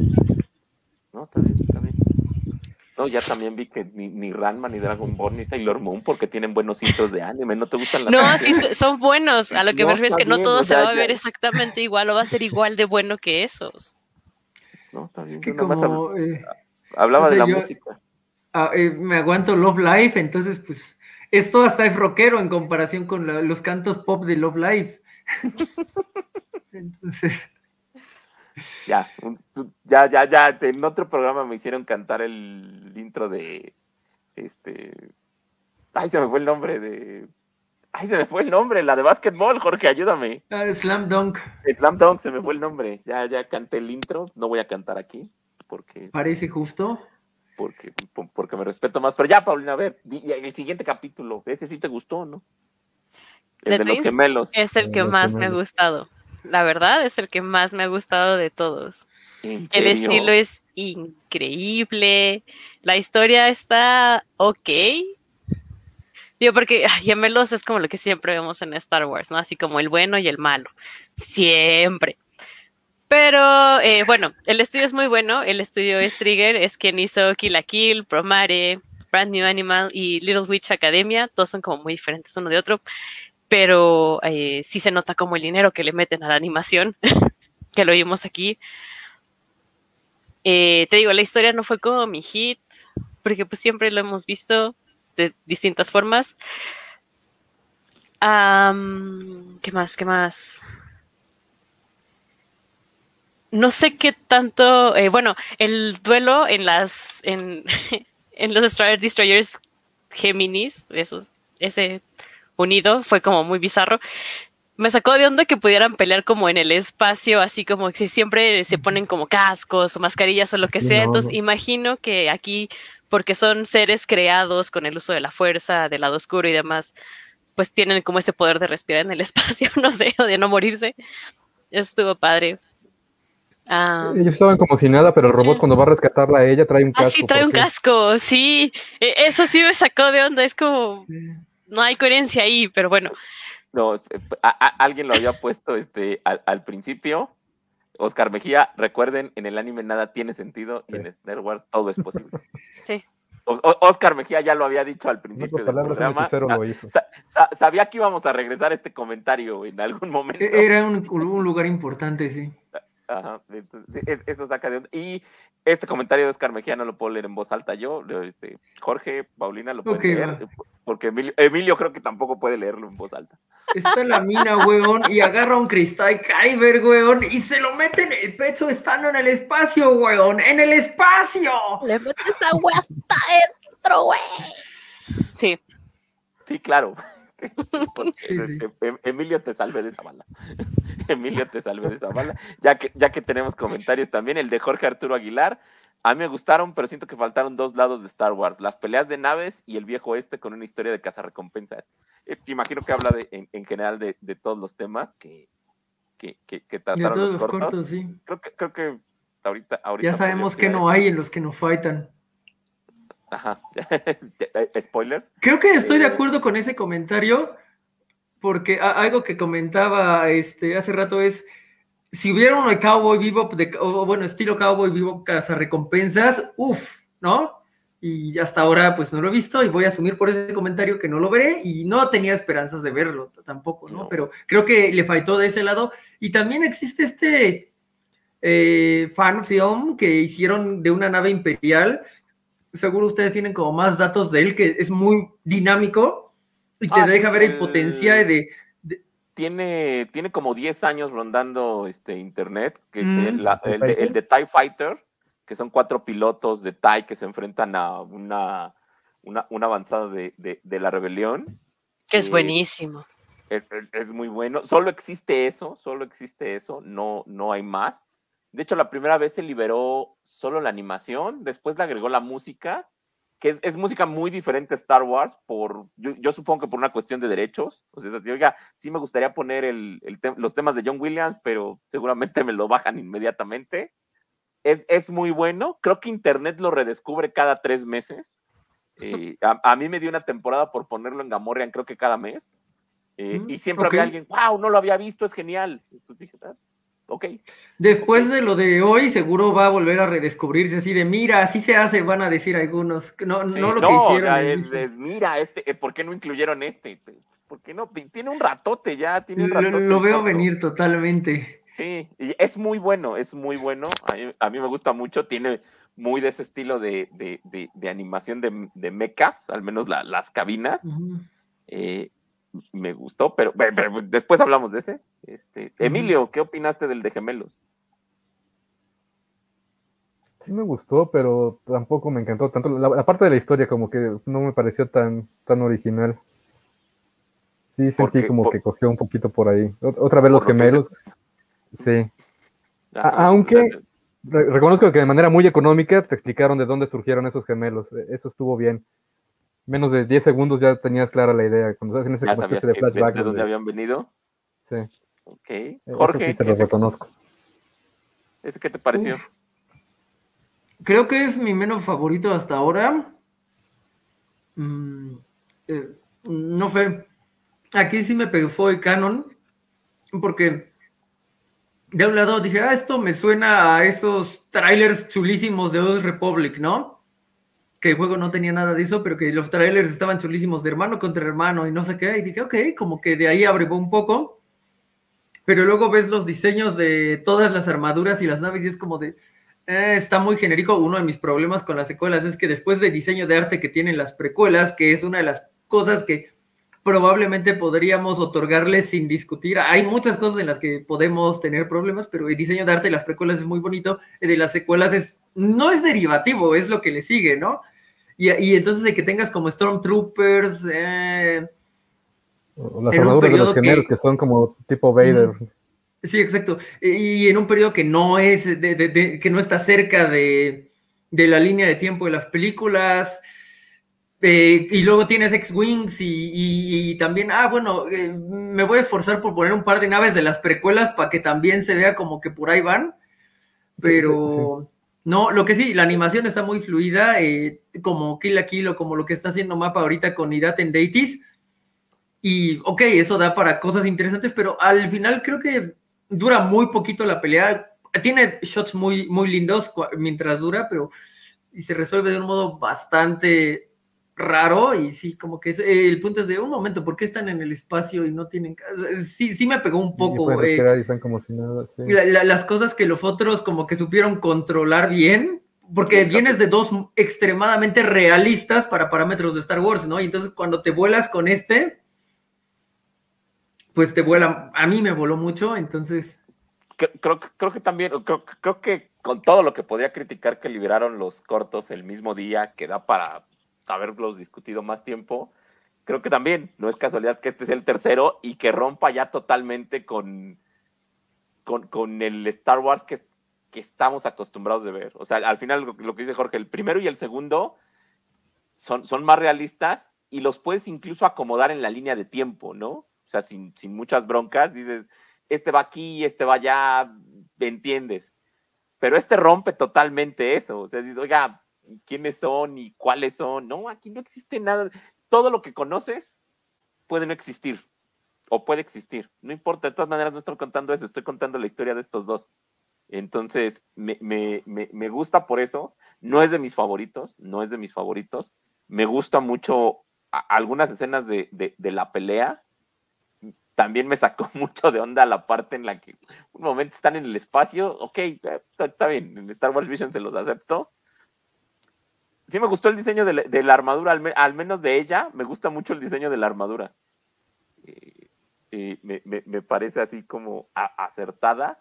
No, está bien, está bien. No, ya también vi que ni, ni Ranma, ni Dragon Ball, ni Sailor Moon, porque tienen buenos intros de anime, ¿no te gustan las No, canciones? sí, so- son buenos. A lo que No, me refiero es está que no bien, todo o se sea, va a ver ya- exactamente igual o va a ser igual de bueno que esos. No, está es bien, que yo nomás habl- como eh, hablaba o sea, de la yo- música. ah, eh, me aguanto Love Live, entonces pues esto hasta es rockero en comparación con la- los cantos pop de Love Live. Entonces, Ya, un- tú- ya, ya, ya, te- en otro programa me hicieron cantar el intro de, este, ay, se me fue el nombre de, ay, se me fue el nombre, la de básquetbol, Jorge, ayúdame. ah, Slam Dunk Slam Dunk, se me fue el nombre, ya, ya canté el intro, no voy a cantar aquí, porque, parece justo. porque, po- porque me respeto más, pero ya, Paulina, a ver, di- el siguiente capítulo, ese sí te gustó, ¿no? El The de los Twins gemelos. es el Eh, que los más me ha gemelos. gustado. La verdad es el que más me ha gustado de todos. ¿En El serio? estilo es increíble. La historia está ok. Digo, porque ay, gemelos es como lo que siempre vemos en Star Wars, ¿no? Así como el bueno y el malo. Siempre. Pero, eh, bueno, el estudio es muy bueno. El estudio es Trigger, es quien hizo Kill la Kill, Promare, Brand New Animal y Little Witch Academia. Todos son como muy diferentes uno de otro. Pero eh, sí se nota como el dinero que le meten a la animación, que lo vimos aquí. Eh, te digo, la historia no fue como mi hit, porque pues siempre lo hemos visto de distintas formas. Um, ¿Qué más? ¿Qué más? No sé qué tanto, eh, bueno, el duelo en las, en, en los Star Destroyers Géminis, esos, ese unido, fue como muy bizarro. Me sacó de onda que pudieran pelear como en el espacio, así como que siempre se ponen como cascos o mascarillas o lo que Sí, sea. no, Entonces no. imagino que aquí, porque son seres creados con el uso de la fuerza, del lado oscuro y demás, pues tienen como ese poder de respirar en el espacio, no sé, o de no morirse. Estuvo padre. Um, Ellos estaban como si nada, pero el robot sí. cuando va a rescatarla a ella trae un Ah, sí, casco. trae ¿por un qué? casco, sí. E- Eso sí me sacó de onda, es como, no hay coherencia ahí, pero bueno. No, eh, a- a- alguien lo había puesto este, al, al principio. Oscar Mejía, recuerden, en el anime nada tiene sentido y Sí. en Star Wars todo es posible. Sí. O- o- Oscar Mejía ya lo había dicho al En principio otras del palabras, un programa. hechicero Ah, lo hizo. sa- sa- sabía que íbamos a regresar a este comentario en algún momento. Era un, un lugar importante, sí. Ajá, entonces, sí, es- eso saca de onda. Y este comentario de Oscar Mejía no lo puedo leer en voz alta yo. lo- Este, Jorge, Paulina lo pueden Ok, leer, va. porque Emilio, Emilio creo que tampoco puede leerlo en voz alta. Está en la mina, weón, y agarra un cristal Kyber, weón, y se lo mete en el pecho estando en el espacio, weón, ¡en el espacio! Le metes agua hasta adentro, güey. Sí. Sí, claro. Porque, Sí, sí. este, Em- Emilio te salve de esa bala. Emilio te salve de esa bala. Ya que, ya que tenemos comentarios también, el de Jorge Arturo Aguilar. A mí me gustaron, pero siento que faltaron dos lados de Star Wars: las peleas de naves y el viejo este con una historia de cazarrecompensas. Eh, te imagino que habla de, en, en general de, de todos los temas que, que, que, que De trataron todos los los cortos. cortos, sí. Creo que, creo que ahorita, ahorita Ya sabemos podría que no eso. hay en los que nos faltan. Ajá. Spoilers. Creo que estoy de Eh, acuerdo con ese comentario, porque a- algo que comentaba este, hace rato es, si hubiera uno de Cowboy Bebop, de, o bueno, estilo Cowboy Bebop cazarrecompensas, uff, ¿no? Y hasta ahora pues no lo he visto y voy a asumir por ese comentario que no lo veré y no tenía esperanzas de verlo t- tampoco, ¿no? No. Pero creo que le faltó de ese lado. Y también existe este eh, fan film que hicieron de una nave imperial. Seguro ustedes tienen como más datos de él, que es muy dinámico y te Ah, deja sí, ver el el- potencial de... de- tiene, tiene como diez años rondando este internet, que Mm. se- la- el, de, el de TIE Fighter, que son cuatro pilotos de TIE que se enfrentan a una, una, una avanzada de, de, de la rebelión. Que es Eh, buenísimo. es, es- es muy bueno. Solo existe eso, solo existe eso, no, no hay más. De hecho, la primera vez se liberó solo la animación, después le agregó la música, que es, es música muy diferente a Star Wars, por, yo, yo supongo que por una cuestión de derechos. O sea, oiga, sí me gustaría poner el, el te los temas de John Williams, pero seguramente me lo bajan inmediatamente. Es, es muy bueno. Creo que Internet lo redescubre cada tres meses. Eh, a, a mí me dio una temporada por ponerlo en Gamorrean, creo que cada mes. Eh, Mm, y siempre ok. había alguien, wow, no lo había visto, es genial. Entonces dije, ah, ok. Después Ok. de lo de hoy, seguro va a volver a redescubrirse así de, mira, así se hace, van a decir algunos, que no, Sí, no lo no, que o hicieron. sea, en es, Vision. es, mira, este, eh, ¿por qué no incluyeron este? ¿Por qué no? Tiene un ratote ya, tiene un Lo, ratote. lo el veo corto. venir totalmente. Sí, y es muy bueno, es muy bueno. A mí, a mí me gusta mucho, tiene muy de ese estilo de, de, de, de animación de, de mechas, al menos la, las cabinas. Ujú. Eh, me gustó, pero, pero, pero después hablamos de ese. Este, Ujú. Emilio, ¿qué opinaste del de Gemelos? Sí me gustó, pero tampoco me encantó tanto. La, la parte de la historia como que no me pareció tan, tan original. Sí sentí Porque, como por, que cogió un poquito por ahí. Ot- Otra vez los por lo que gemelos. Sí. A- ajá, aunque o sea, re- reconozco que de manera muy económica te explicaron de dónde surgieron esos gemelos. E- Eso estuvo bien. Menos de diez segundos ya tenías clara la idea. Cuando hacen ese ya como sabías especie de que, de, flashback. de dónde Donde, habían venido. sí, Ok. e- eso sí Jorge, se lo ¿ese, reconozco. ese qué te pareció? Uf. Creo que es mi menos favorito hasta ahora. Mm, eh, no sé, aquí sí me pegó el canon, porque de un lado dije, ah, esto me suena a esos trailers chulísimos de Old Republic, ¿no? Que el juego no tenía nada de eso, pero que los trailers estaban chulísimos de hermano contra hermano y no sé qué, y dije, ok, como que de ahí abrevó un poco, pero luego ves los diseños de todas las armaduras y las naves y es como de, eh, está muy genérico. Uno de mis problemas con las secuelas es que después del diseño de arte que tienen las precuelas, que es una de las cosas que probablemente podríamos otorgarles sin discutir. Hay muchas cosas en las que podemos tener problemas, pero el diseño de arte de las precuelas es muy bonito, el de las secuelas es, no es derivativo, es lo que le sigue, ¿no? Y, y entonces de que tengas como Stormtroopers, eh, o las armaduras de los gemelos que, que son como tipo Vader. Sí, exacto. Y en un periodo que no es, de, de, de, que no está cerca de, de la línea de tiempo de las películas. Eh, y luego tienes X-Wings y, y, y también, ah, bueno, eh, me voy a esforzar por poner un par de naves de las precuelas para que también se vea como que por ahí van, pero sí. No, lo que sí, la animación está muy fluida, eh, como Kill la Kill o como lo que está haciendo Mapa ahorita con Iraten Deities, y ok, eso da para cosas interesantes, pero al final creo que dura muy poquito la pelea, tiene shots muy, muy lindos mientras dura, pero y se resuelve de un modo bastante raro y sí, como que es, eh, el punto es de un momento, ¿por qué están en el espacio y no tienen casa? Sí, sí me pegó un poco. Y, eh, y están como si nada, sí. la, la, las cosas que los otros como que supieron controlar bien, porque sí, vienes de dos extremadamente realistas para parámetros de Star Wars, ¿no? Y entonces cuando te vuelas con este, pues te vuela, a mí me voló mucho, entonces... Creo, creo, creo que también, creo, creo que con todo lo que podía criticar que liberaron los cortos el mismo día, que da para haberlos discutido más tiempo, creo que también no es casualidad que este sea el tercero y que rompa ya totalmente con, con, con el Star Wars que, que estamos acostumbrados de ver. O sea, al final lo, lo que dice Jorge, el primero y el segundo son, son más realistas y los puedes incluso acomodar en la línea de tiempo, ¿no? O sea, sin, sin muchas broncas, dices, este va aquí, este va allá, ¿me entiendes? Pero este rompe totalmente eso. O sea, dices, oiga, quiénes son y cuáles son. No, aquí no existe nada. Todo lo que conoces puede no existir o puede existir. No importa, de todas maneras no estoy contando eso, estoy contando la historia de estos dos. Entonces, me, me, me, me gusta por eso. No es de mis favoritos, no es de mis favoritos. Me gusta mucho a, algunas escenas de, de, de la pelea. También me sacó mucho de onda la parte en la que un momento están en el espacio. Ok, está, está bien, en Star Wars Vision se los acepto. Sí me gustó el diseño de la, de la armadura, al, me, al menos de ella, me gusta mucho el diseño de la armadura. Eh, eh, me, me, me parece así como a, acertada.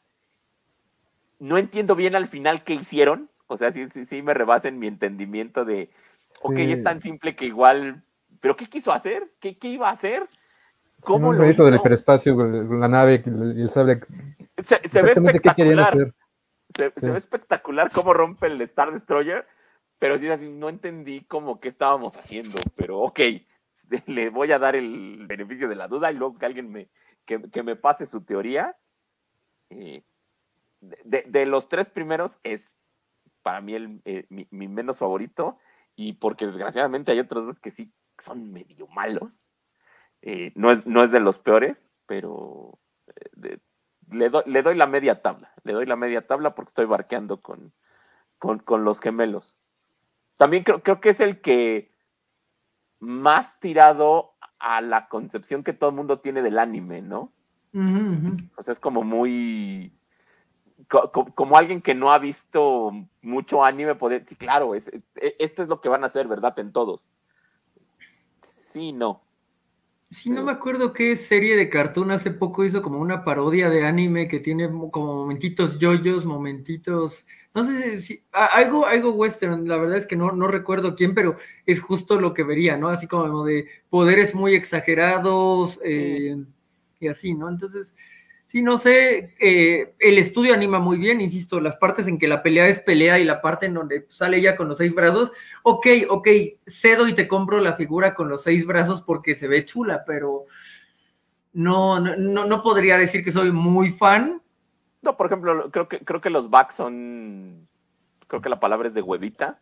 No entiendo bien al final qué hicieron, o sea, sí, sí, sí me rebasen mi entendimiento de, ok, sí. Es tan simple que igual, pero ¿qué quiso hacer? ¿Qué, qué iba a hacer? ¿Cómo sí, no, lo hizo? Del hiperespacio, la nave y el sable. Se, se ve espectacular. Se, sí. se ve espectacular cómo rompe el Star Destroyer, pero sí, así no entendí como qué estábamos haciendo, pero ok, le voy a dar el beneficio de la duda y luego que alguien me, que, que me pase su teoría. Eh, de, de los tres primeros es para mí el, eh, mi, mi menos favorito, y porque desgraciadamente hay otros dos que sí son medio malos. Eh, no, es, no es de los peores, pero eh, de, le, do, le doy la media tabla, le doy la media tabla porque estoy barqueando con, con, con los gemelos. También creo, creo que es el que más tirado a la concepción que todo el mundo tiene del anime, ¿no? Uh-huh. O sea, es como muy... Co, co, como alguien que no ha visto mucho anime, poder... Sí, claro, es, es, esto es lo que van a hacer, ¿verdad? En todos. Sí, no. Sí, no me acuerdo qué serie de cartoon hace poco hizo como una parodia de anime que tiene como momentitos yoyos, momentitos... No sé si, si algo, algo western, la verdad es que no, no recuerdo quién, pero es justo lo que vería, ¿no? Así como de poderes muy exagerados, sí. eh, y así, ¿no? Entonces, sí, no sé, eh, el estudio anima muy bien, insisto, las partes en que la pelea es pelea y la parte en donde sale ella con los seis brazos, ok, ok, cedo y te compro la figura con los seis brazos porque se ve chula, pero no, no, no podría decir que soy muy fan. No, por ejemplo, creo que, creo que los backs son, creo que la palabra es de huevita.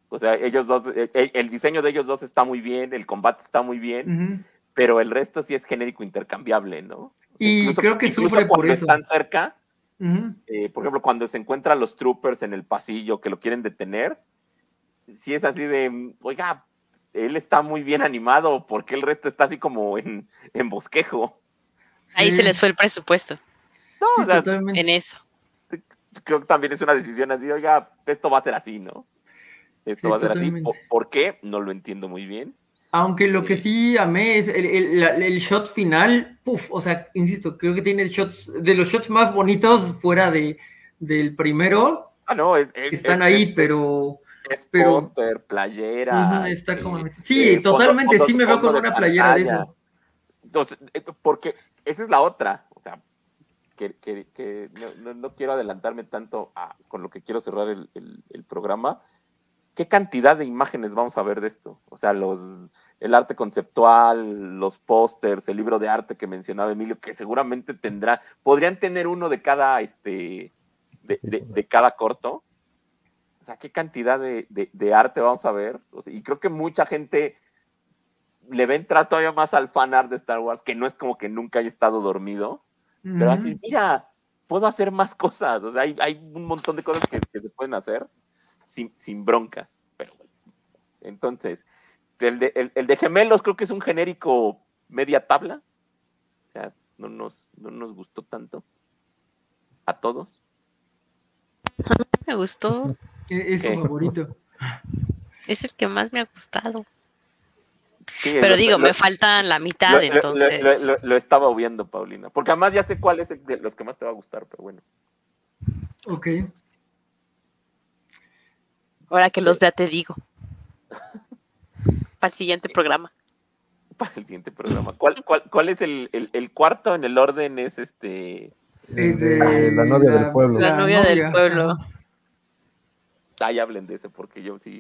O sea, ellos dos, el, el diseño de ellos dos está muy bien, el combate está muy bien, uh-huh. pero el resto sí es genérico intercambiable, ¿no? O sea, y incluso, creo que incluso sufre cuando por eso. están cerca, uh-huh. eh, por ejemplo, cuando se encuentran los troopers en el pasillo que lo quieren detener, sí es así de, oiga, él está muy bien animado, porque el resto está así como en, en bosquejo. Ahí sí. se les fue el presupuesto. No, sí, o sea, totalmente. En eso. Creo que también es una decisión así, oiga, esto va a ser así, ¿no? Esto sí, va a ser totalmente. así. ¿Por, ¿Por qué? No lo entiendo muy bien. Aunque lo eh, que sí amé es el, el, el, el shot final, puff, o sea, insisto, creo que tiene shots, de los shots más bonitos fuera de, del primero, ah, no, es, es, están es, ahí, es, pero... Es pero, póster, playera. Uh, está este, como... Sí, eh, totalmente, fondo, sí me veo con una playera de eso. Entonces, porque esa es la otra, o sea, que, que, que no, no, no quiero adelantarme tanto a, con lo que quiero cerrar el, el, el programa. ¿Qué cantidad de imágenes vamos a ver de esto? O sea, los, el arte conceptual, los pósters, el libro de arte que mencionaba Emilio, que seguramente tendrá, podrían tener uno de cada, este, de, de, de cada corto. O sea, ¿qué cantidad de, de, de arte vamos a ver? O sea, y creo que mucha gente le va a entrar todavía más al fan art de Star Wars, que no es como que nunca haya estado dormido, uh-huh. pero así, mira, puedo hacer más cosas. O sea, hay, hay un montón de cosas que, que se pueden hacer sin, sin broncas. Pero bueno. Entonces, el de, el, el de Gemelos creo que es un genérico media tabla. O sea, no nos, no nos gustó tanto. A todos. A mí me gustó. Es su favorito. Es el que más me ha gustado. Sí, pero lo, digo, lo, me faltan la mitad, lo, entonces. Lo, lo, lo estaba viendo, Paulina. Porque además ya sé cuál es el de los que más te va a gustar, pero bueno. Ok. Ahora que los vea te digo. Para el siguiente programa. Para el siguiente programa. ¿Cuál, cuál, cuál es el, el, el cuarto en el orden? Es este... El de la novia la, del pueblo. La, la novia, novia del pueblo. Ajá. Ay, hablen de ese porque yo sí...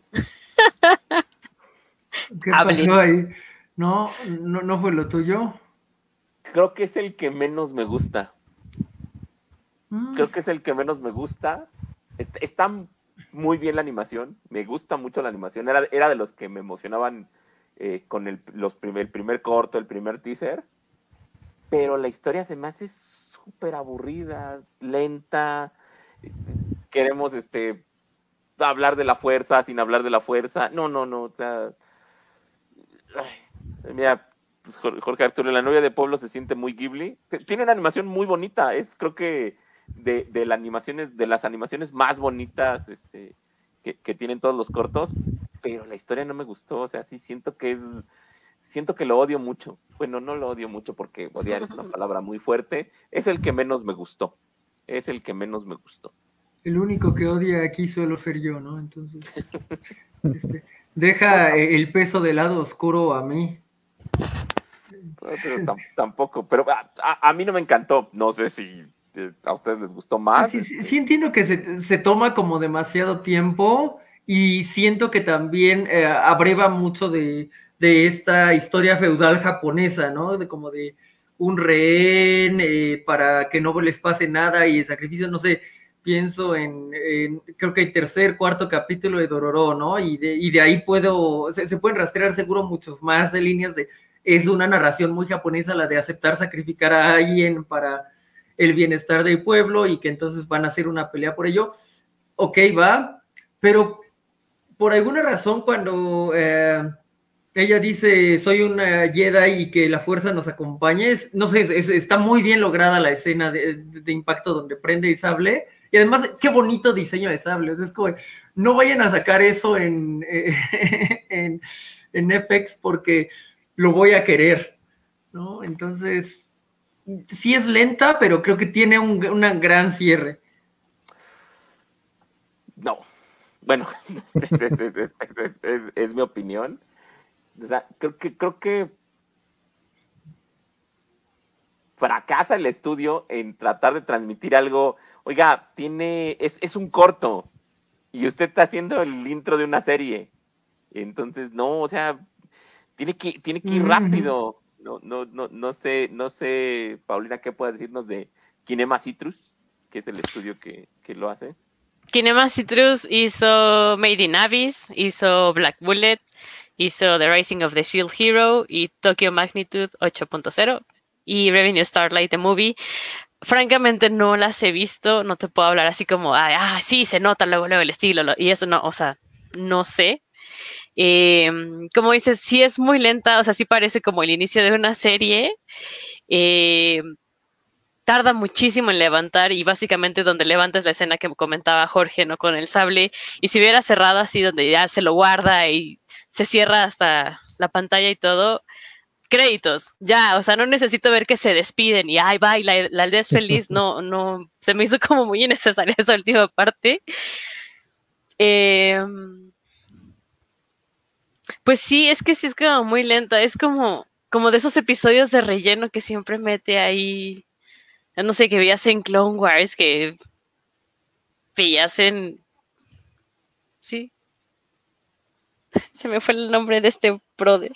¿Qué pasó ahí? No, no, no fue lo tuyo. Creo que es el que menos me gusta. Mm. Creo que es el que menos me gusta. Está, está muy bien la animación. Me gusta mucho la animación. Era, era de los que me emocionaban eh, con el, los primer, el primer corto, el primer teaser. Pero la historia se me hace súper aburrida, lenta. Queremos este, hablar de la fuerza sin hablar de la fuerza. No, no, no. O sea... Ay, mira, pues Jorge Arturo, la novia de pueblo se siente muy Ghibli. Tiene una animación muy bonita, es creo que de, de, las, animaciones, de las animaciones más bonitas este, que, que tienen todos los cortos, pero la historia no me gustó, o sea, sí siento que es, siento que lo odio mucho. Bueno, no lo odio mucho porque odiar es una palabra muy fuerte, es el que menos me gustó, es el que menos me gustó. El único que odia aquí suelo ser yo, ¿no? Entonces... este... Deja el peso del lado oscuro a mí. Pero t- tampoco, pero a, a, a mí no me encantó. No sé si a ustedes les gustó más. Sí, sí, sí entiendo que se, se toma como demasiado tiempo y siento que también eh, abreva mucho de, de esta historia feudal japonesa, ¿no? De como de un rehén eh, para que no les pase nada y el sacrificio, no sé... Pienso en, en, creo que el tercer, cuarto capítulo de Dororo, ¿no? Y de, y de ahí puedo, se, se pueden rastrear seguro muchos más de líneas de, es una narración muy japonesa la de aceptar sacrificar a alguien para el bienestar del pueblo y que entonces van a hacer una pelea por ello. Ok, va, pero por alguna razón cuando eh, ella dice, soy una Jedi y que la fuerza nos acompañe, es, no sé, es, es, está muy bien lograda la escena de, de, de impacto donde prende el sable. Y además, qué bonito diseño de sable. O sea, es como, no vayan a sacar eso en, eh, en, en F X porque lo voy a querer, ¿no? Entonces, sí es lenta, pero creo que tiene un una gran cierre. No. Bueno, es, es, es, es, es, es mi opinión. O sea, creo que, creo que fracasa el estudio en tratar de transmitir algo. Oiga, tiene, es, es un corto y usted está haciendo el intro de una serie. Entonces, no, o sea, tiene que, tiene que ir Mm-hmm. rápido. No, no, no, no sé, no sé, Paulina, ¿qué puede decirnos de Kinema Citrus? Que es el estudio que, que lo hace. Kinema Citrus hizo Made in Abyss, hizo Black Bullet, hizo The Rising of the Shield Hero y Tokyo Magnitude ocho punto cero y Revenue Starlight the Movie. Francamente no las he visto, no te puedo hablar así como, ah, ah sí, se nota luego, luego el estilo, lo, y eso no, o sea, no sé. Eh, como dices, sí es muy lenta, o sea, sí parece como el inicio de una serie. Eh, tarda muchísimo en levantar y básicamente donde levantas la escena que comentaba Jorge, ¿no? Con el sable, y si hubiera cerrado así donde ya se lo guarda y se cierra hasta la pantalla y todo, créditos, ya, o sea, no necesito ver que se despiden y ay, va, y la, la aldea es feliz, no, no, se me hizo como muy innecesaria esa última parte. Eh, pues sí, es que sí es como muy lenta, es como, como de esos episodios de relleno que siempre mete ahí. No sé, que veías en Clone Wars, que veías en... Sí. Se me fue el nombre de este brother.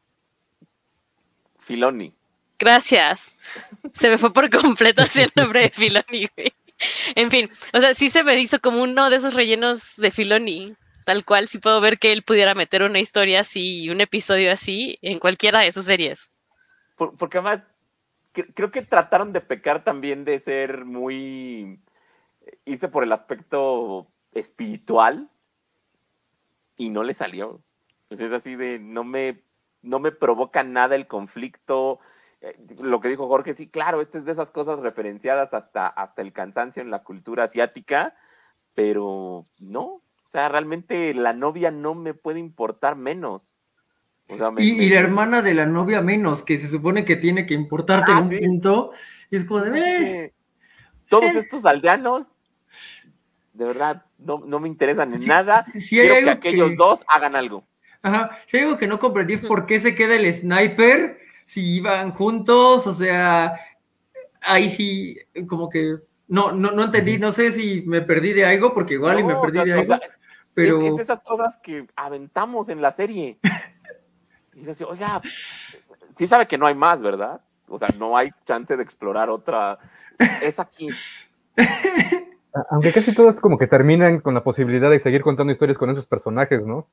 Filoni. Gracias. Se me fue por completo así el nombre de Filoni, güey. En fin, o sea, sí se me hizo como uno de esos rellenos de Filoni. Tal cual, sí puedo ver que él pudiera meter una historia así y un episodio así en cualquiera de sus series. Por, porque además... Creo que trataron de pecar también de ser muy... Irse por el aspecto espiritual y no le salió. Pues es así de, no me, no me provoca nada el conflicto. Lo que dijo Jorge, sí, claro, esto es de esas cosas referenciadas hasta, hasta el cansancio en la cultura asiática, pero no. O sea, realmente la novia no me puede importar menos. O sea, me, y, me, y la hermana de la novia menos, que se supone que tiene que importarte ah, en un sí. punto, y es como de... Eh, todos estos aldeanos, de verdad, no, no me interesan en sí, nada. Sí Quiero que aquellos que... dos hagan algo. Ajá, si hay algo que no comprendí es por qué se queda el sniper si iban juntos, o sea, ahí sí, como que... No, no, no entendí, no sé si me perdí de algo, porque igual no, y me perdí o sea, de algo, o sea, pero... Es, es esas cosas que aventamos en la serie. Y dice, oiga, sí sabe que no hay más, ¿verdad? O sea, no hay chance de explorar otra. Es aquí. Aunque casi todas como que terminan con la posibilidad de seguir contando historias con esos personajes, ¿no?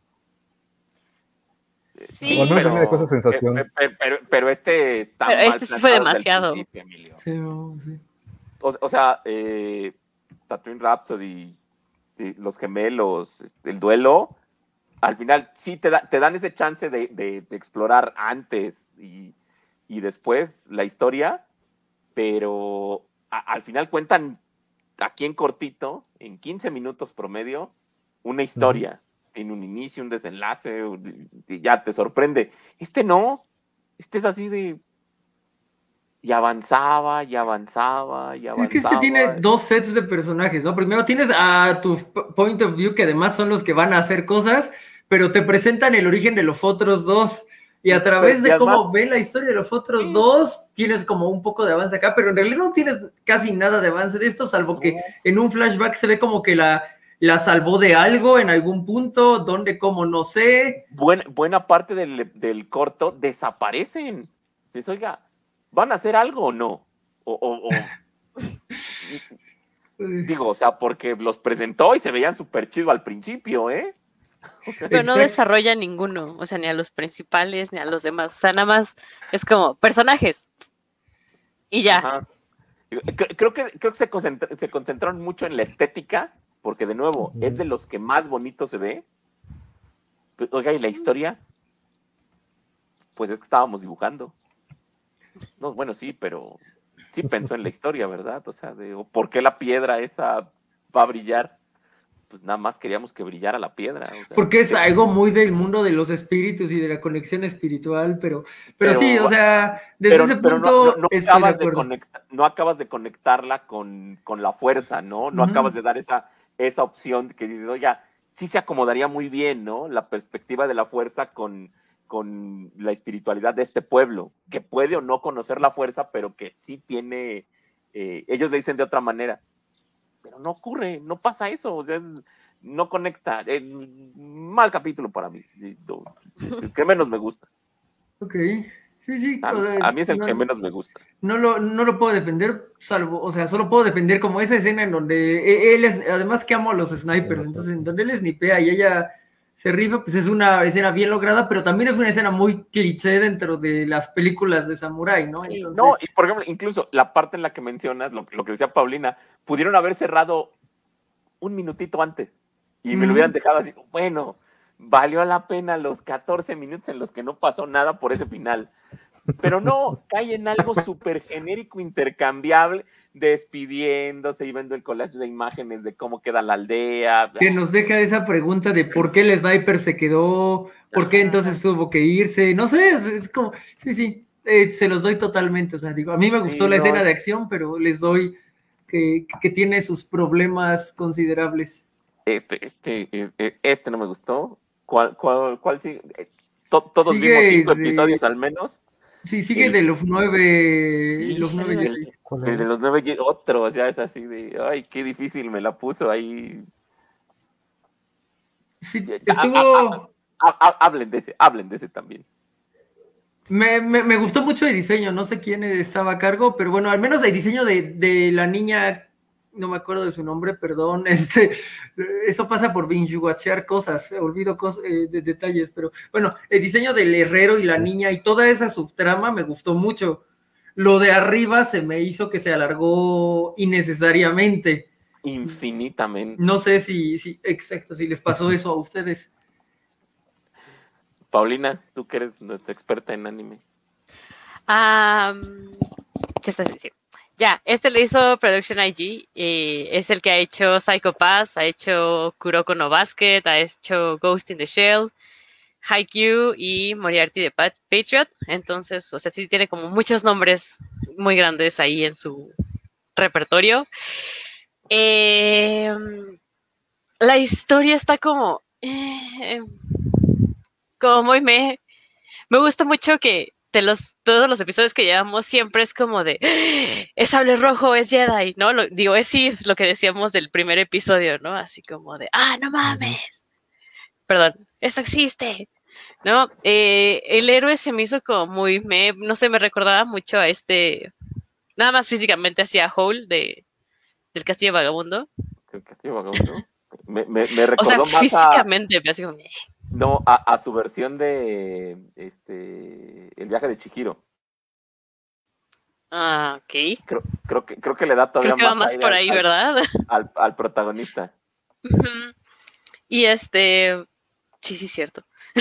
Sí, o pero, me esa sensación. Pero, pero, pero este está pero este sí fue demasiado. Sí, no, sí. O, o sea, eh, Tatooine Rhapsody, los gemelos, el duelo, al final sí te, da, te dan ese chance de, de, de explorar antes y, y después la historia, pero a, al final cuentan aquí en cortito, en quince minutos promedio, una historia. Uh-huh. Tiene un inicio, un desenlace, y ya te sorprende. Este no, este es así de... Y avanzaba, y avanzaba, y avanzaba. Es que este tiene dos sets de personajes, ¿no? Primero tienes a tus point of view, que además son los que van a hacer cosas, pero te presentan el origen de los otros dos. Y a través de cómo ven la historia de los otros sí. dos, tienes como un poco de avance acá, pero en realidad no tienes casi nada de avance de esto, salvo que en un flashback se ve como que la, la salvó de algo en algún punto, donde, cómo, no sé. Buena, buena parte del, del corto desaparecen. Dices, oiga, ¿van a hacer algo o no? O, o, o... Digo, o sea, porque los presentó y se veían súper chido al principio, ¿eh? O sea, pero no desarrolla ninguno, o sea, ni a los principales, ni a los demás. O sea, nada más es como personajes. Y ya. Ajá. Creo que, creo que se, concentr- se concentraron mucho en la estética, porque de nuevo, uh-huh. es de los que más bonito se ve. Oiga, ¿y la historia? Pues es que estábamos dibujando. No, bueno, sí, pero sí pensó en la historia, ¿verdad? O sea, de, ¿por qué la piedra esa va a brillar? Pues nada más queríamos que brillara la piedra. O sea, porque es que... algo muy del mundo de los espíritus y de la conexión espiritual, pero, pero, pero sí, o sea, desde pero, ese punto no, no, no, acabas de de conectar, no acabas de conectarla con, con la fuerza, ¿no? No uh-huh. acabas de dar esa, esa opción que dices, oye, sí se acomodaría muy bien, ¿no? La perspectiva de la fuerza con, con la espiritualidad de este pueblo, que puede o no conocer la fuerza, pero que sí tiene, eh, ellos le dicen de otra manera. Pero no ocurre, no pasa eso, o sea, es, no conecta. Es mal capítulo para mí, el que menos me gusta. Ok, Sí, sí. A, o sea, a mí es el no, que menos me gusta. No lo, no lo puedo defender, salvo, o sea, solo puedo defender como esa escena en donde él es, además que amo a los snipers, entonces en donde él snipea y ella se rifa, pues es una escena bien lograda, pero también es una escena muy cliché dentro de las películas de samurái, ¿no? Sí, Entonces, no, y por ejemplo, incluso la parte en la que mencionas, lo, lo que decía Paulina, pudieron haber cerrado un minutito antes y me lo hubieran dejado así, bueno, valió la pena los catorce minutos en los que no pasó nada por ese final. Pero no, cae en algo súper genérico, intercambiable, despidiéndose y viendo el collage de imágenes de cómo queda la aldea. que nos deja esa pregunta de por qué el sniper se quedó, por qué entonces tuvo que irse, no sé, es, es como, sí, sí, eh, se los doy totalmente, o sea, digo, a mí me gustó Sí, la no. escena de acción, pero les doy que, que tiene sus problemas considerables. Este, este, este no me gustó. ¿Cuál, cuál, cuál sigue? To- todos Sigue vimos cinco de- episodios al menos. Sí, sigue El- de los nueve, Y los nueve el, Jedi. el de los nueve, Jedi, otro, o sea, es así de, ay, qué difícil me la puso ahí. Sí, Ah, estuvo, ah, ah, hablen de ese, hablen de ese también. me, me, me gustó mucho el diseño, no sé quién estaba a cargo, pero bueno, al menos el diseño de, de la niña, no me acuerdo de su nombre, perdón, este, eso pasa por binge-watchear cosas, olvido cosas, eh, de detalles, pero bueno, el diseño del herrero y la niña y toda esa subtrama me gustó mucho. Lo de arriba se me hizo que se alargó innecesariamente. Infinitamente. No sé si, si, exacto, si les pasó eso a ustedes. Paulina, tú que eres nuestra experta en anime. Um, ya está diciendo. Ya, este lo hizo Production I G, eh, es el que ha hecho Psycho Pass, ha hecho Kuroko no Basket, ha hecho Ghost in the Shell, Haikyuu y Moriarty de Pat Patriot. Entonces, o sea, sí tiene como muchos nombres muy grandes ahí en su repertorio. Eh, la historia está como, eh, como muy me, me gusta mucho que de los, todos los episodios que llevamos siempre es como de, es sable rojo, es Jedi, ¿no? Lo, digo, es Sith, lo que decíamos del primer episodio, ¿no? Así como de, ah, no mames. Perdón, eso existe, ¿no? Eh, el héroe se me hizo como muy, me, no sé, me recordaba mucho a este, nada más físicamente hacia Hole de, del Castillo Vagabundo. El Castillo Vagabundo. Me, me, me recordó O sea, más físicamente, a, así como, no, a, a su versión de este El viaje de Chihiro. ah, ok. Creo, creo que creo que le da todavía Creo que va más, más aire por al, ahí, al, ¿verdad? al, al protagonista. Uh-huh. Y este, sí, sí, cierto.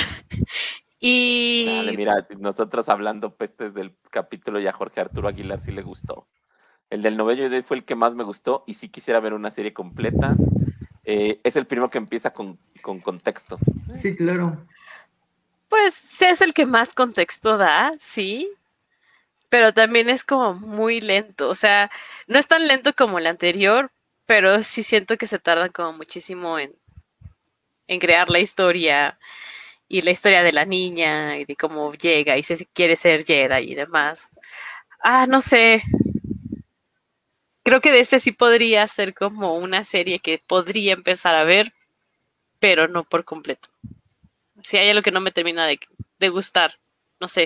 Y Dale, mira, nosotros hablando pestes del capítulo y a Jorge Arturo Aguilar sí le gustó. El del Novello Day fue el que más me gustó y sí quisiera ver una serie completa. Eh, es el primero que empieza con, con contexto. Sí, claro. pues es el que más contexto da, sí, pero también es como muy lento, o sea, no es tan lento como el anterior, pero sí siento que se tardan como muchísimo en, en crear la historia y la historia de la niña y de cómo llega y si quiere ser Jedi y demás. Ah, no sé. Creo que de este sí podría ser como una serie que podría empezar a ver, pero no por completo. Si hay algo que no me termina de, de gustar, no sé.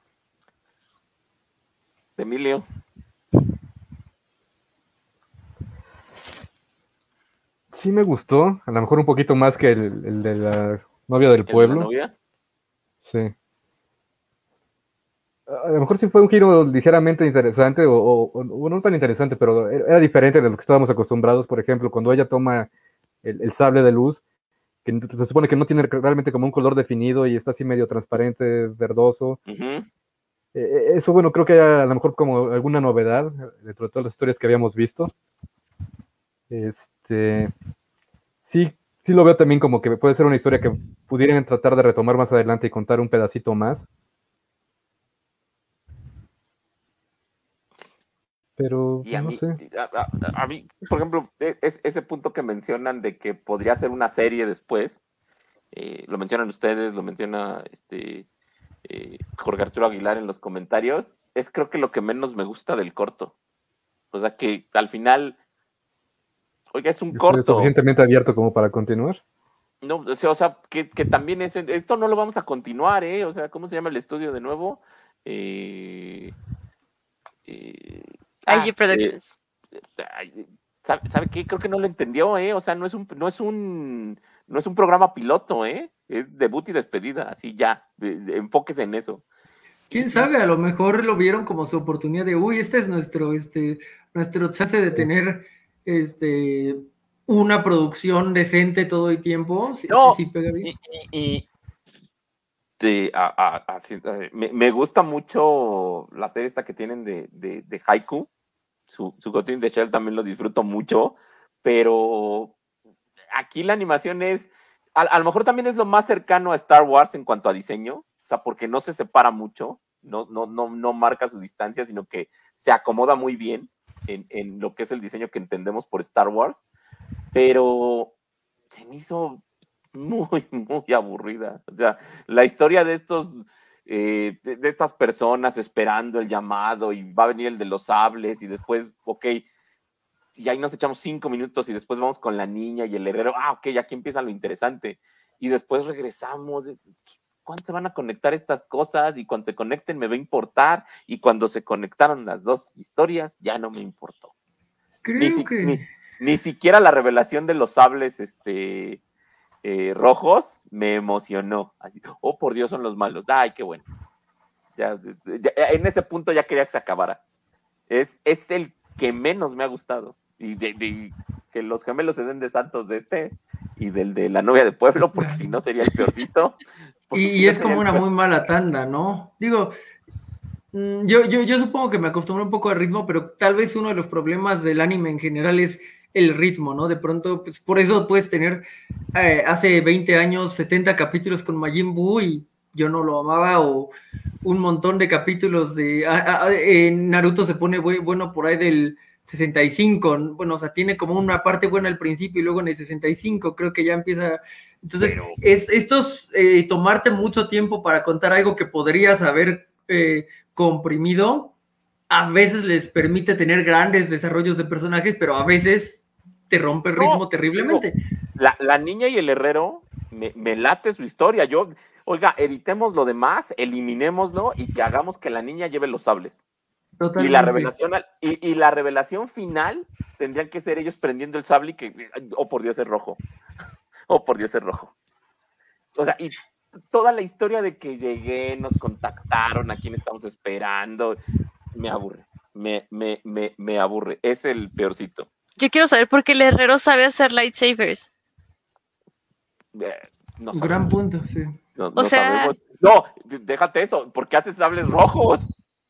Emilio. Sí me gustó, a lo mejor un poquito más que el, el de la novia del ¿El de pueblo. la novia? Sí. A lo mejor sí fue un giro ligeramente interesante, o, o, o no tan interesante, pero era diferente de lo que estábamos acostumbrados. Por ejemplo, cuando ella toma el, el sable de luz, que se supone que no tiene realmente como un color definido y está así medio transparente, verdoso. Uh-huh. Eh, eso, bueno, creo que a lo mejor como alguna novedad dentro de todas las historias que habíamos visto. Este, sí, sí lo veo también como que puede ser una historia que pudieran tratar de retomar más adelante y contar un pedacito más. Pero, Y a no mí, sé. a, a, a mí, por ejemplo, es, ese punto que mencionan de que podría ser una serie después, eh, lo mencionan ustedes, lo menciona este eh, Jorge Arturo Aguilar en los comentarios, es creo que lo que menos me gusta del corto. O sea que al final, oiga, es un ¿Es corto. suficientemente abierto como para continuar? No, o sea, o sea que, que también es, esto no lo vamos a continuar, ¿eh? O sea, ¿cómo se llama el estudio de nuevo? Eh, eh, I G ah, Productions. Eh, ¿sabe, ¿Sabe qué? Creo que no lo entendió, ¿eh? O sea, no es un, no es un, no es un programa piloto, ¿eh? Es debut y despedida, así ya, de, de, enfóquese en eso. ¿Quién sabe? A lo mejor lo vieron como su oportunidad de, uy, este es nuestro, este, nuestro chance de tener, este, una producción decente todo el tiempo. Sí, no, sí, sí pega bien. Y, y, y de, a, a, a, me, me gusta mucho la serie esta que tienen de, de, de Haiku. Su, su Ghost in the Shell también lo disfruto mucho, pero aquí la animación es, a, a lo mejor también es lo más cercano a Star Wars en cuanto a diseño, o sea, porque no se separa mucho, no, no, no, no marca su distancia, sino que se acomoda muy bien en, en lo que es el diseño que entendemos por Star Wars, pero se me hizo muy, muy aburrida. O sea, la historia de estos, eh, de, de estas personas esperando el llamado y va a venir el de los sables y después, ok, y ahí nos echamos cinco minutos y después vamos con la niña y el herrero, ah, ok, aquí empieza lo interesante. Y después regresamos, ¿cuándo se van a conectar estas cosas? Y cuando se conecten me va a importar. Y cuando se conectaron las dos historias, ya no me importó. Creo ni, si, que... ni, ni siquiera la revelación de los sables este, eh, rojos me emocionó. Así, oh, por Dios, son los malos. Ay, qué bueno. Ya, ya, en ese punto ya quería que se acabara. Es, es el que menos me ha gustado. Y de, de, que los gemelos se den de santos de este y del de la novia de pueblo, porque si no sería el peorcito. Y, si y no es como una muy mala tanda, ¿no? Digo, yo, yo, yo supongo que me acostumbro un poco al ritmo, pero tal vez uno de los problemas del anime en general es el ritmo, ¿no? De pronto, pues por eso puedes tener eh, hace veinte años setenta capítulos con Majin Buu y yo no lo amaba, o un montón de capítulos de... A, a, en Naruto se pone bueno por ahí del sesenta y cinco, bueno, o sea, tiene como una parte buena al principio y luego en el sesenta y cinco creo que ya empieza... Entonces, Pero... es estos, eh, tomarte mucho tiempo para contar algo que podrías haber eh, comprimido, a veces les permite tener grandes desarrollos de personajes, pero a veces te rompe el ritmo no, terriblemente. Digo, la, la niña y el herrero, me, me late su historia, yo... Oiga, editemos lo demás, eliminémoslo y que hagamos que la niña lleve los sables. Totalmente. Y la revelación y, y la revelación final tendrían que ser ellos prendiendo el sable y que, oh por Dios, es rojo. Oh por Dios, es rojo. O sea, y toda la historia de que llegué, nos contactaron, a quién estamos esperando, me aburre. Me, me, me, me aburre. Es el peorcito. Yo quiero saber por qué el herrero sabe hacer lightsabers. Eh, no Gran punto, sí. No, no o sea, sabemos. No, déjate eso. ¿Por qué haces sables rojos?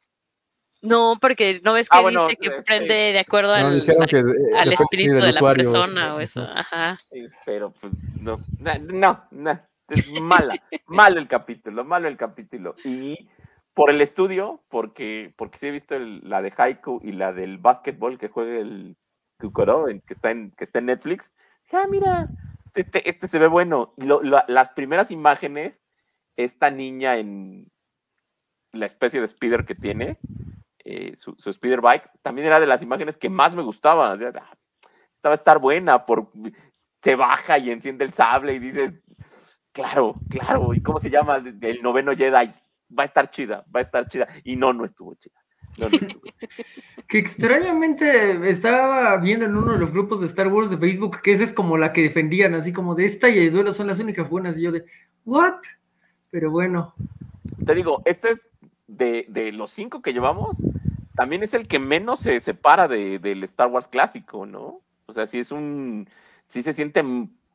No, porque no ves que ah, bueno, dice que eh, prende eh, de acuerdo no, al, al, que, eh, al espíritu de la usuario, persona o eso. Ajá. Sí, pero pues no, no, no. Es mala. Malo el capítulo, malo el capítulo. Y por el estudio, porque, porque sí he visto el, la de Haiku y la del básquetbol que juega el Kukoro, que está en, que está en Netflix. Ah, mira. Este, este se ve bueno. Lo, lo, las primeras imágenes, esta niña en la especie de speeder que tiene, eh, su, su speeder bike, también era de las imágenes que más me gustaba. O sea, esta va a estar buena, por, se baja y enciende el sable y dices, claro, claro, ¿y cómo se llama? El noveno Jedi, va a estar chida, va a estar chida. Y no, no estuvo chida. No, no estuvo chida. Que extrañamente estaba viendo en uno de los grupos de Star Wars de Facebook que esa es como la que defendían, así como de esta y el duelo son las únicas buenas, y yo de, ¿what? Pero bueno. Te digo, este es de, de los cinco que llevamos, también es el que menos se separa de, del Star Wars clásico, ¿no? O sea, sí es un, sí se siente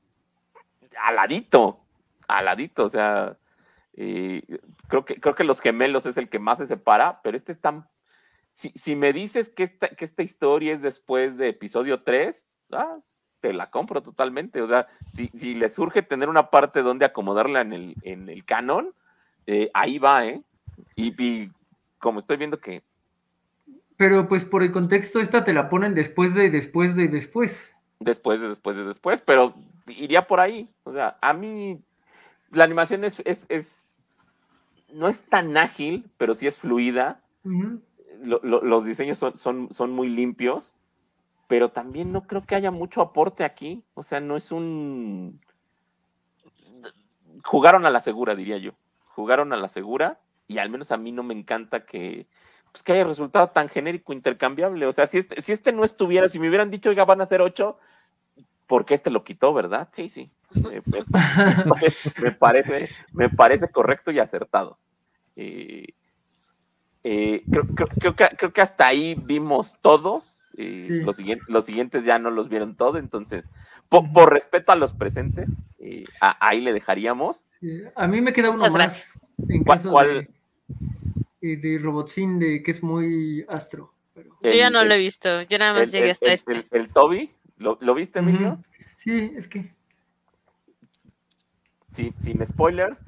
aladito, aladito, o sea, eh, creo que, creo que los gemelos es el que más se separa, pero este es tan... Si, si me dices que esta, que esta historia es después de episodio tres, ah, te la compro totalmente. O sea, si, si le surge tener una parte donde acomodarla en el, en el canon, eh, ahí va, ¿eh? Y, y como estoy viendo que... Pero pues por el contexto esta te la ponen después de, después de, después. Después de, después de, después, pero iría por ahí. O sea, a mí la animación es... es, es no es tan ágil, pero sí es fluida. Uh-huh. Lo, lo, los diseños son, son, son muy limpios, pero también no creo que haya mucho aporte aquí. O sea, no es un... Jugaron a la segura, diría yo. Jugaron a la segura y al menos a mí no me encanta que, pues, que haya resultado tan genérico, intercambiable. O sea, si este, si este no estuviera, si me hubieran dicho, oiga, van a ser ocho, ¿por qué este lo quitó, verdad? Sí, sí. Me, me, me parece, me parece correcto y acertado. Eh, eh, creo, creo, creo, que, creo que hasta ahí vimos todos. Eh, sí. los, siguientes, los siguientes ya no los vieron todos, entonces, por, uh-huh. por respeto a los presentes, eh, a, ahí le dejaríamos. Sí. A mí me queda uno Muchas más. Gracias. En caso ¿Cuál? De, de Robotzin, de que es muy astro. Pero... Yo ya no el, lo he visto, yo nada más el, llegué el, hasta el, este. El, el Toby, ¿lo, ¿lo viste, Emilio? Uh-huh. Sí, es que... Sí, sin spoilers.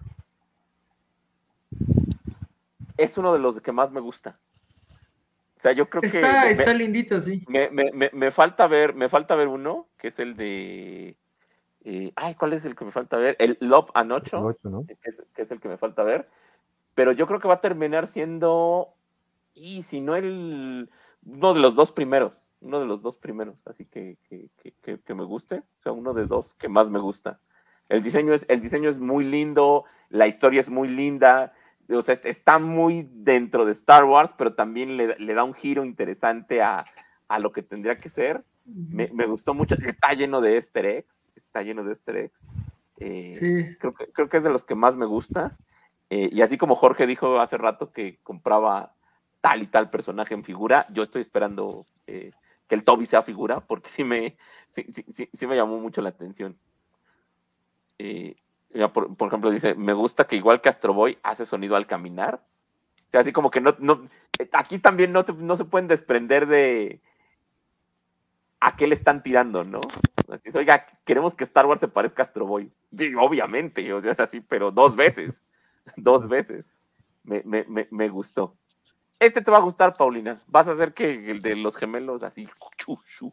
Es uno de los que más me gusta. O sea, yo creo está, que... Está me, lindito, sí. Me, me, me, me, falta ver, me falta ver uno, que es el de... Eh, ay, ¿cuál es el que me falta ver? El Love and Ocho, ocho ¿no? que, es, que es el que me falta ver. Pero yo creo que va a terminar siendo... Y si no el... Uno de los dos primeros. Uno de los dos primeros. Así que, que, que, que me guste. O sea, uno de dos que más me gusta. El diseño es, el diseño es muy lindo. La historia es muy linda. O sea, está muy dentro de Star Wars, pero también le, le da un giro interesante a, a lo que tendría que ser. Me, me gustó mucho. Está lleno de easter eggs. Está lleno de easter eggs. Eh, sí. creo, que, creo que es de los que más me gusta. Eh, y así como Jorge dijo hace rato que compraba tal y tal personaje en figura, yo estoy esperando eh, que el Toby sea figura, porque sí me, sí, sí, sí, sí me llamó mucho la atención. Eh, Por, por ejemplo, dice, me gusta que igual que Astro Boy hace sonido al caminar. O sea, así como que no, no aquí también no, te, no se pueden desprender de a qué le están tirando, ¿no? Así, oiga, queremos que Star Wars se parezca a Astro Boy. Sí, obviamente, o sea, es así, pero dos veces. Dos veces. Me, me, me, me gustó. Este te va a gustar, Paulina. Vas a hacer que el de los gemelos así. Chu, chu.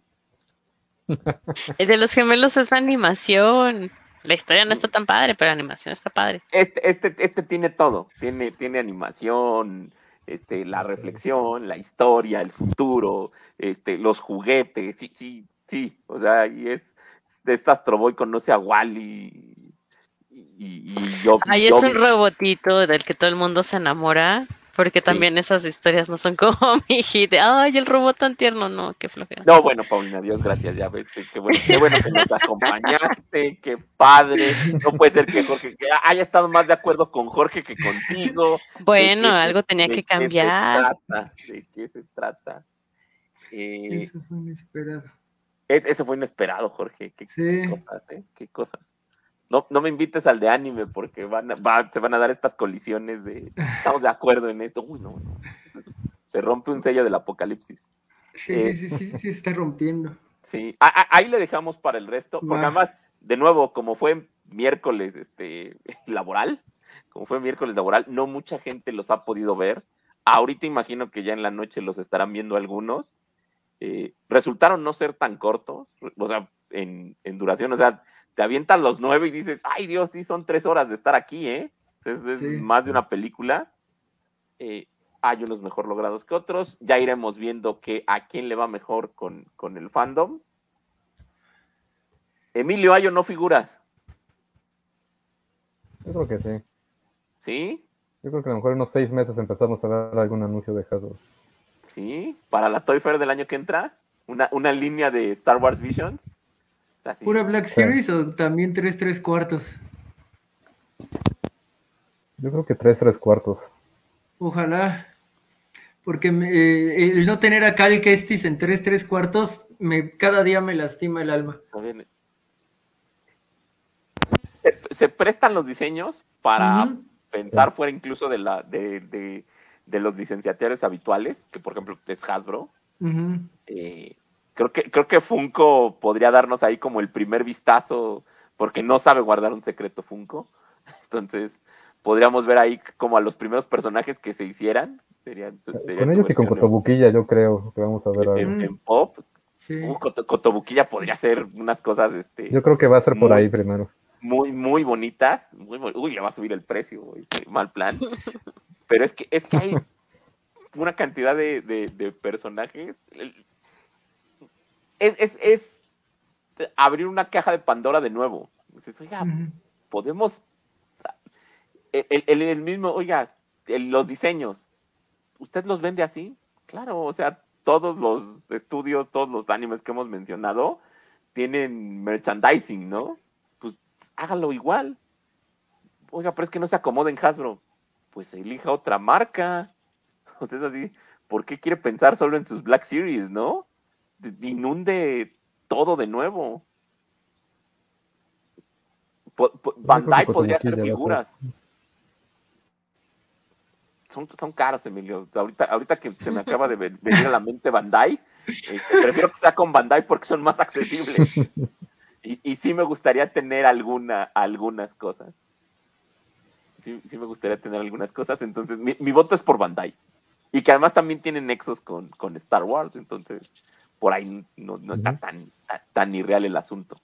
El de los gemelos es la animación. La historia no está tan padre, pero la animación está padre. Este, este, este tiene todo. Tiene, tiene animación, este, la reflexión, la historia, el futuro, este, los juguetes. Sí, sí, sí. O sea, y es, es Astro Boy, conoce a Wally. Y, y, y yo. Ay, yo, es un robotito del que todo el mundo se enamora. Porque también sí. Esas historias no son como mi hit de, ay, el robot tan tierno, no, qué flojera. No, bueno, Paulina, Dios gracias, ya ves, qué bueno, qué bueno que nos acompañaste, qué padre. No puede ser que Jorge que haya estado más de acuerdo con Jorge que contigo. Bueno, algo se, tenía que cambiar. ¿De qué se trata? ¿De qué se trata? Eh, eso fue inesperado. Es, eso fue inesperado, Jorge. Qué, sí. qué cosas, ¿eh? Qué cosas. No, no me invites al de anime porque van a, va, se van a dar estas colisiones de estamos de acuerdo en esto. Uy, no, no. Se rompe un sello del apocalipsis. Sí, eh, sí, sí, sí, sí, se está rompiendo. Sí, a, a, ahí le dejamos para el resto, porque wow. Además, de nuevo, como fue miércoles este, laboral, como fue miércoles laboral, no mucha gente los ha podido ver. Ahorita imagino que ya en la noche los estarán viendo algunos. Eh, resultaron no ser tan cortos, o sea, en, en duración, o sea, te avientas los nueve y dices, ay Dios, sí son tres horas de estar aquí, ¿eh? Es, es sí. más de una película. Eh, hay unos mejor logrados que otros. Ya iremos viendo que a quién le va mejor con, con el fandom. Emilio, ¿hay o no figuras? Yo creo que sí. ¿Sí? Yo creo que a lo mejor en unos seis meses empezamos a ver algún anuncio de Hasbro. ¿Sí? Para la Toy Fair del año que entra, una, una línea de Star Wars Visions. Así. ¿Pura Black Series sí. O también tres, tres cuartos? Yo creo que tres, tres cuartos. Ojalá, porque me, eh, el no tener a Cal Kestis en tres, tres cuartos, me, cada día me lastima el alma. Se, se prestan los diseños para uh-huh. pensar fuera incluso de, la, de, de, de los licenciatarios habituales, que por ejemplo es Hasbro. Uh-huh. Eh, creo que, creo que Funko podría darnos ahí como el primer vistazo, porque no sabe guardar un secreto Funko. Entonces, podríamos ver ahí como a los primeros personajes que se hicieran. Serían, serían con ellos y con Cotobuquilla, yo creo que vamos a ver en, ahí. En, en Pop, sí. uh, Cotobuquilla podría hacer unas cosas. Este, yo creo que va a ser por muy, ahí primero. Muy, muy bonitas. Muy, uy, le va a subir el precio. Este, mal plan. Pero es que, es que hay una cantidad de, de, de personajes. Es, es, es abrir una caja de Pandora de nuevo. Dices, oiga, uh-huh. podemos. El, el, el mismo, oiga, el, los diseños, ¿usted los vende así? Claro, o sea, todos los estudios, todos los animes que hemos mencionado tienen merchandising, ¿no? Pues hágalo igual. Oiga, pero es que no se acomoda en Hasbro. Pues elija otra marca. O sea, es así, ¿por qué quiere pensar solo en sus Black Series, no? Inunde todo de nuevo. Po- po- Bandai podría hacer figuras. Son, son caros, Emilio. Ahorita, ahorita que se me acaba de venir a la mente Bandai, eh, prefiero que sea con Bandai porque son más accesibles. Y, y sí me gustaría tener alguna, algunas cosas. Sí, sí me gustaría tener algunas cosas. Entonces, mi, mi voto es por Bandai. Y que además también tienen nexos con, con Star Wars. Entonces, por ahí no, no está tan, tan, tan irreal el asunto.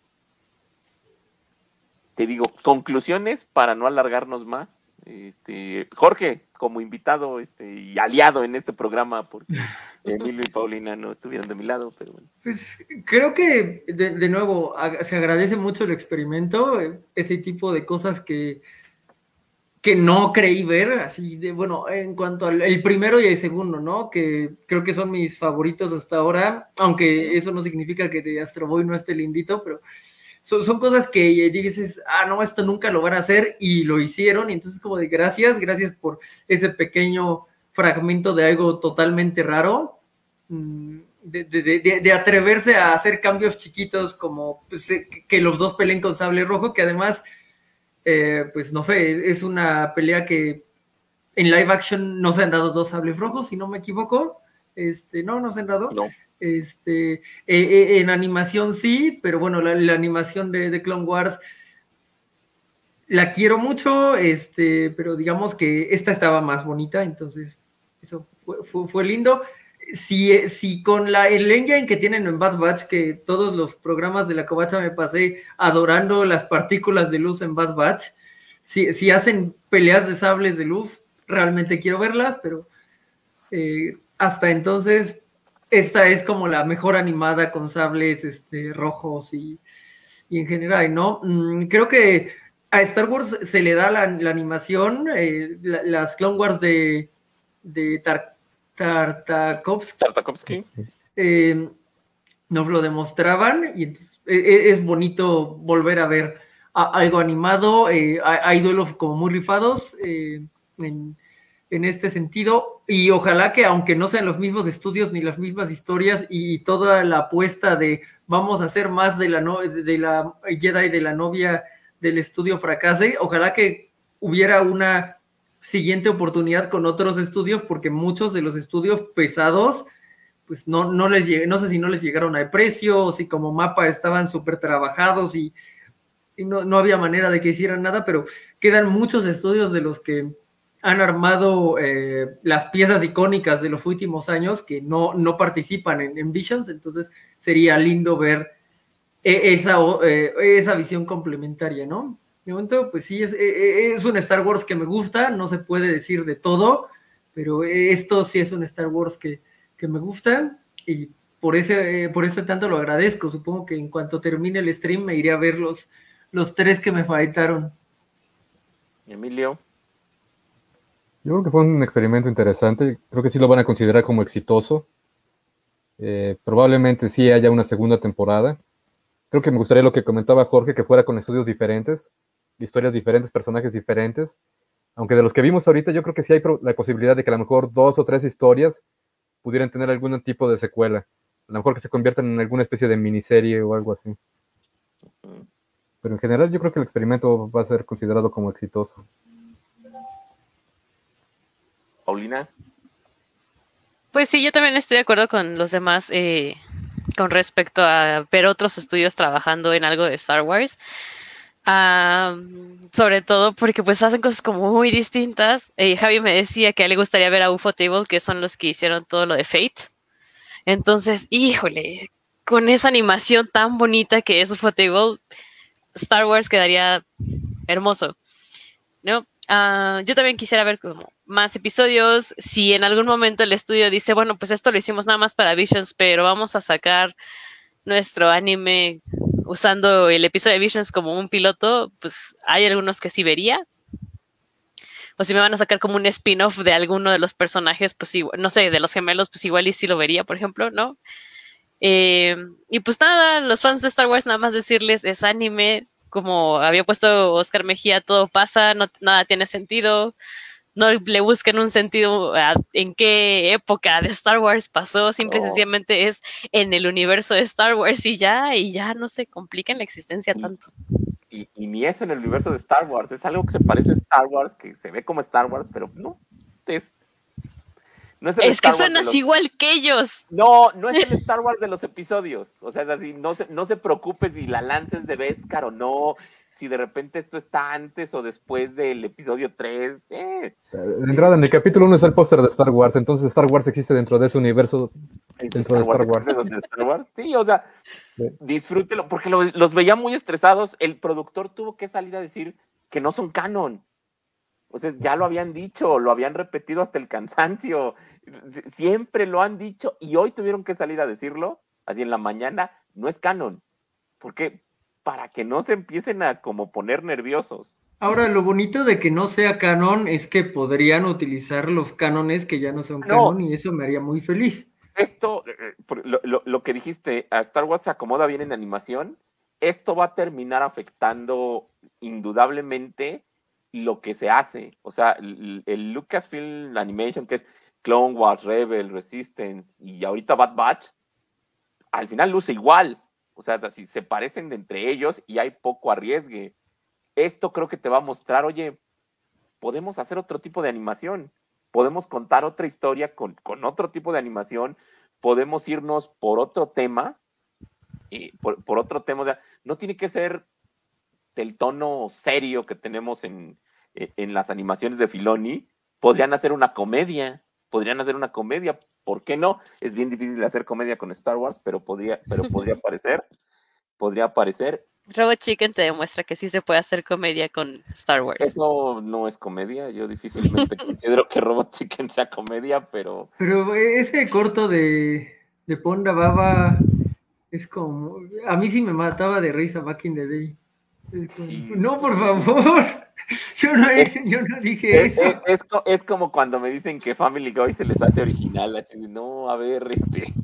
Te digo, conclusiones para no alargarnos más. Este, Jorge, como invitado este, y aliado en este programa, porque Emilio y Paulina no estuvieron de mi lado, pero bueno. Pues creo que, de, de nuevo, a, se agradece mucho el experimento, ese tipo de cosas que, que no creí ver, así de, bueno, en cuanto al el primero y el segundo, ¿no? Que creo que son mis favoritos hasta ahora, aunque eso no significa que de Astro Boy no esté lindito, pero Son, son cosas que dices, ah, no, esto nunca lo van a hacer, y lo hicieron, y entonces como de gracias, gracias por ese pequeño fragmento de algo totalmente raro, de, de, de, de atreverse a hacer cambios chiquitos como pues, que los dos peleen con sable rojo, que además, eh, pues no sé, es una pelea que en live action no se han dado dos sables rojos, si no me equivoco, este, no, no se han dado. No. Este, eh, eh, en animación sí, pero bueno, la, la animación de, de Clone Wars la quiero mucho, este, pero digamos que esta estaba más bonita, entonces eso fue, fue, fue lindo. Si, si con la, el engine que tienen en Bad Batch, que todos los programas de la covacha me pasé adorando las partículas de luz en Bad Batch, si, si hacen peleas de sables de luz, realmente quiero verlas, pero eh, hasta entonces esta es como la mejor animada con sables este, rojos y, y en general, ¿no? Mm, creo que a Star Wars se le da la, la animación, eh, la, las Clone Wars de, de Tar, Tartakovsky, Tartakovsky. Eh, nos lo demostraban, y entonces, eh, es bonito volver a ver a, algo animado, eh, hay, hay duelos como muy rifados eh, en en este sentido, y ojalá que aunque no sean los mismos estudios ni las mismas historias y toda la apuesta de vamos a hacer más de la, no, de la Jedi de la novia del estudio fracase, ojalá que hubiera una siguiente oportunidad con otros estudios, porque muchos de los estudios pesados pues no, no les llegué, no sé si no les llegaron al precio o si como mapa estaban súper trabajados y, y no, no había manera de que hicieran nada, pero quedan muchos estudios de los que han armado eh, las piezas icónicas de los últimos años que no, no participan en, en Visions, entonces sería lindo ver eh, esa, eh, esa visión complementaria, ¿no? De momento, pues sí, es, eh, es un Star Wars que me gusta, no se puede decir de todo, pero esto sí es un Star Wars que, que me gusta, y por, ese, eh, por eso tanto lo agradezco. Supongo que en cuanto termine el stream me iré a ver los, los tres que me faltaron. Emilio. Yo creo que fue un experimento interesante, creo que sí lo van a considerar como exitoso, eh, probablemente sí haya una segunda temporada. Creo que me gustaría lo que comentaba Jorge, que fuera con estudios diferentes, historias diferentes, personajes diferentes, aunque de los que vimos ahorita yo creo que sí hay la posibilidad de que a lo mejor dos o tres historias pudieran tener algún tipo de secuela, a lo mejor que se conviertan en alguna especie de miniserie o algo así. Pero en general yo creo que el experimento va a ser considerado como exitoso. Paulina. Pues sí, yo también estoy de acuerdo con los demás eh, con respecto a ver otros estudios trabajando en algo de Star Wars. Um, sobre todo porque pues hacen cosas como muy distintas. Eh, Javi me decía que a él le gustaría ver a Ufotable, que son los que hicieron todo lo de Fate. Entonces, híjole, con esa animación tan bonita que es Ufotable, Star Wars quedaría hermoso, ¿no? Uh, yo también quisiera ver como más episodios. Si en algún momento el estudio dice, bueno, pues esto lo hicimos nada más para Visions, pero vamos a sacar nuestro anime usando el episodio de Visions como un piloto, pues hay algunos que sí vería. o si me van a sacar como un spin-off de alguno de los personajes, pues igual, no sé, de los gemelos, pues igual y sí lo vería, por ejemplo, ¿no? Eh, y pues nada, los fans de Star Wars, nada más decirles, es anime, como había puesto Oscar Mejía, todo pasa, no, nada tiene sentido, no le busquen un sentido a en qué época de Star Wars pasó, simple y No. sencillamente es en el universo de Star Wars y ya, y ya no se compliquen la existencia Y, tanto. y, y ni eso en el universo de Star Wars, es algo que se parece a Star Wars, que se ve como Star Wars, pero no, es, no es el Es Star que Wars de suenas los... igual que ellos. No, no es el Star Wars de los episodios. O sea, es así, no se, no se preocupe si la lances de Beskar o no, si de repente esto está antes o después del episodio tres. Eh. De entrada, en el capítulo uno es el póster de Star Wars, entonces Star Wars existe dentro de ese universo, dentro de Star Wars. ¿De Star Wars? Sí, o sea, Sí. disfrútelo, porque lo- los veía muy estresados. El productor tuvo que salir a decir que no son canon. O sea, ya lo habían dicho, lo habían repetido hasta el cansancio. Sie- Siempre lo han dicho y hoy tuvieron que salir a decirlo, así en la mañana, no es canon. ¿Por qué? Para que no se empiecen a como poner nerviosos. Ahora, lo bonito de que no sea canon es que podrían utilizar los cánones que ya no son No. canon y eso me haría muy feliz. Esto, eh, por- lo, lo- lo que dijiste, a Star Wars se acomoda bien en animación, esto va a terminar afectando indudablemente lo que se hace. O sea, el, el Lucasfilm Animation, que es Clone Wars, Rebel, Resistance y ahorita Bad Batch, al final luce igual. O sea, así se parecen de entre ellos y hay poco arriesgue. Esto creo que te va a mostrar, oye, podemos hacer otro tipo de animación, podemos contar otra historia con, con otro tipo de animación, podemos irnos por otro tema, eh, por, por otro tema, o sea, no tiene que ser del tono serio que tenemos en, en las animaciones de Filoni, podrían hacer una comedia, podrían hacer una comedia, ¿por qué no? Es bien difícil hacer comedia con Star Wars, pero podría, pero podría aparecer, podría aparecer. Robot Chicken te demuestra que sí se puede hacer comedia con Star Wars. Eso no es comedia, yo difícilmente considero que Robot Chicken sea comedia, pero... Pero ese corto de, de Ponda Baba es como... A mí sí me mataba de risa back in the day. Es como, Sí. no, por favor. Yo no, Es- yo no dije Es, eso. es- es co- es como cuando me dicen que Family Guy se les hace original, así de, no, a ver, este...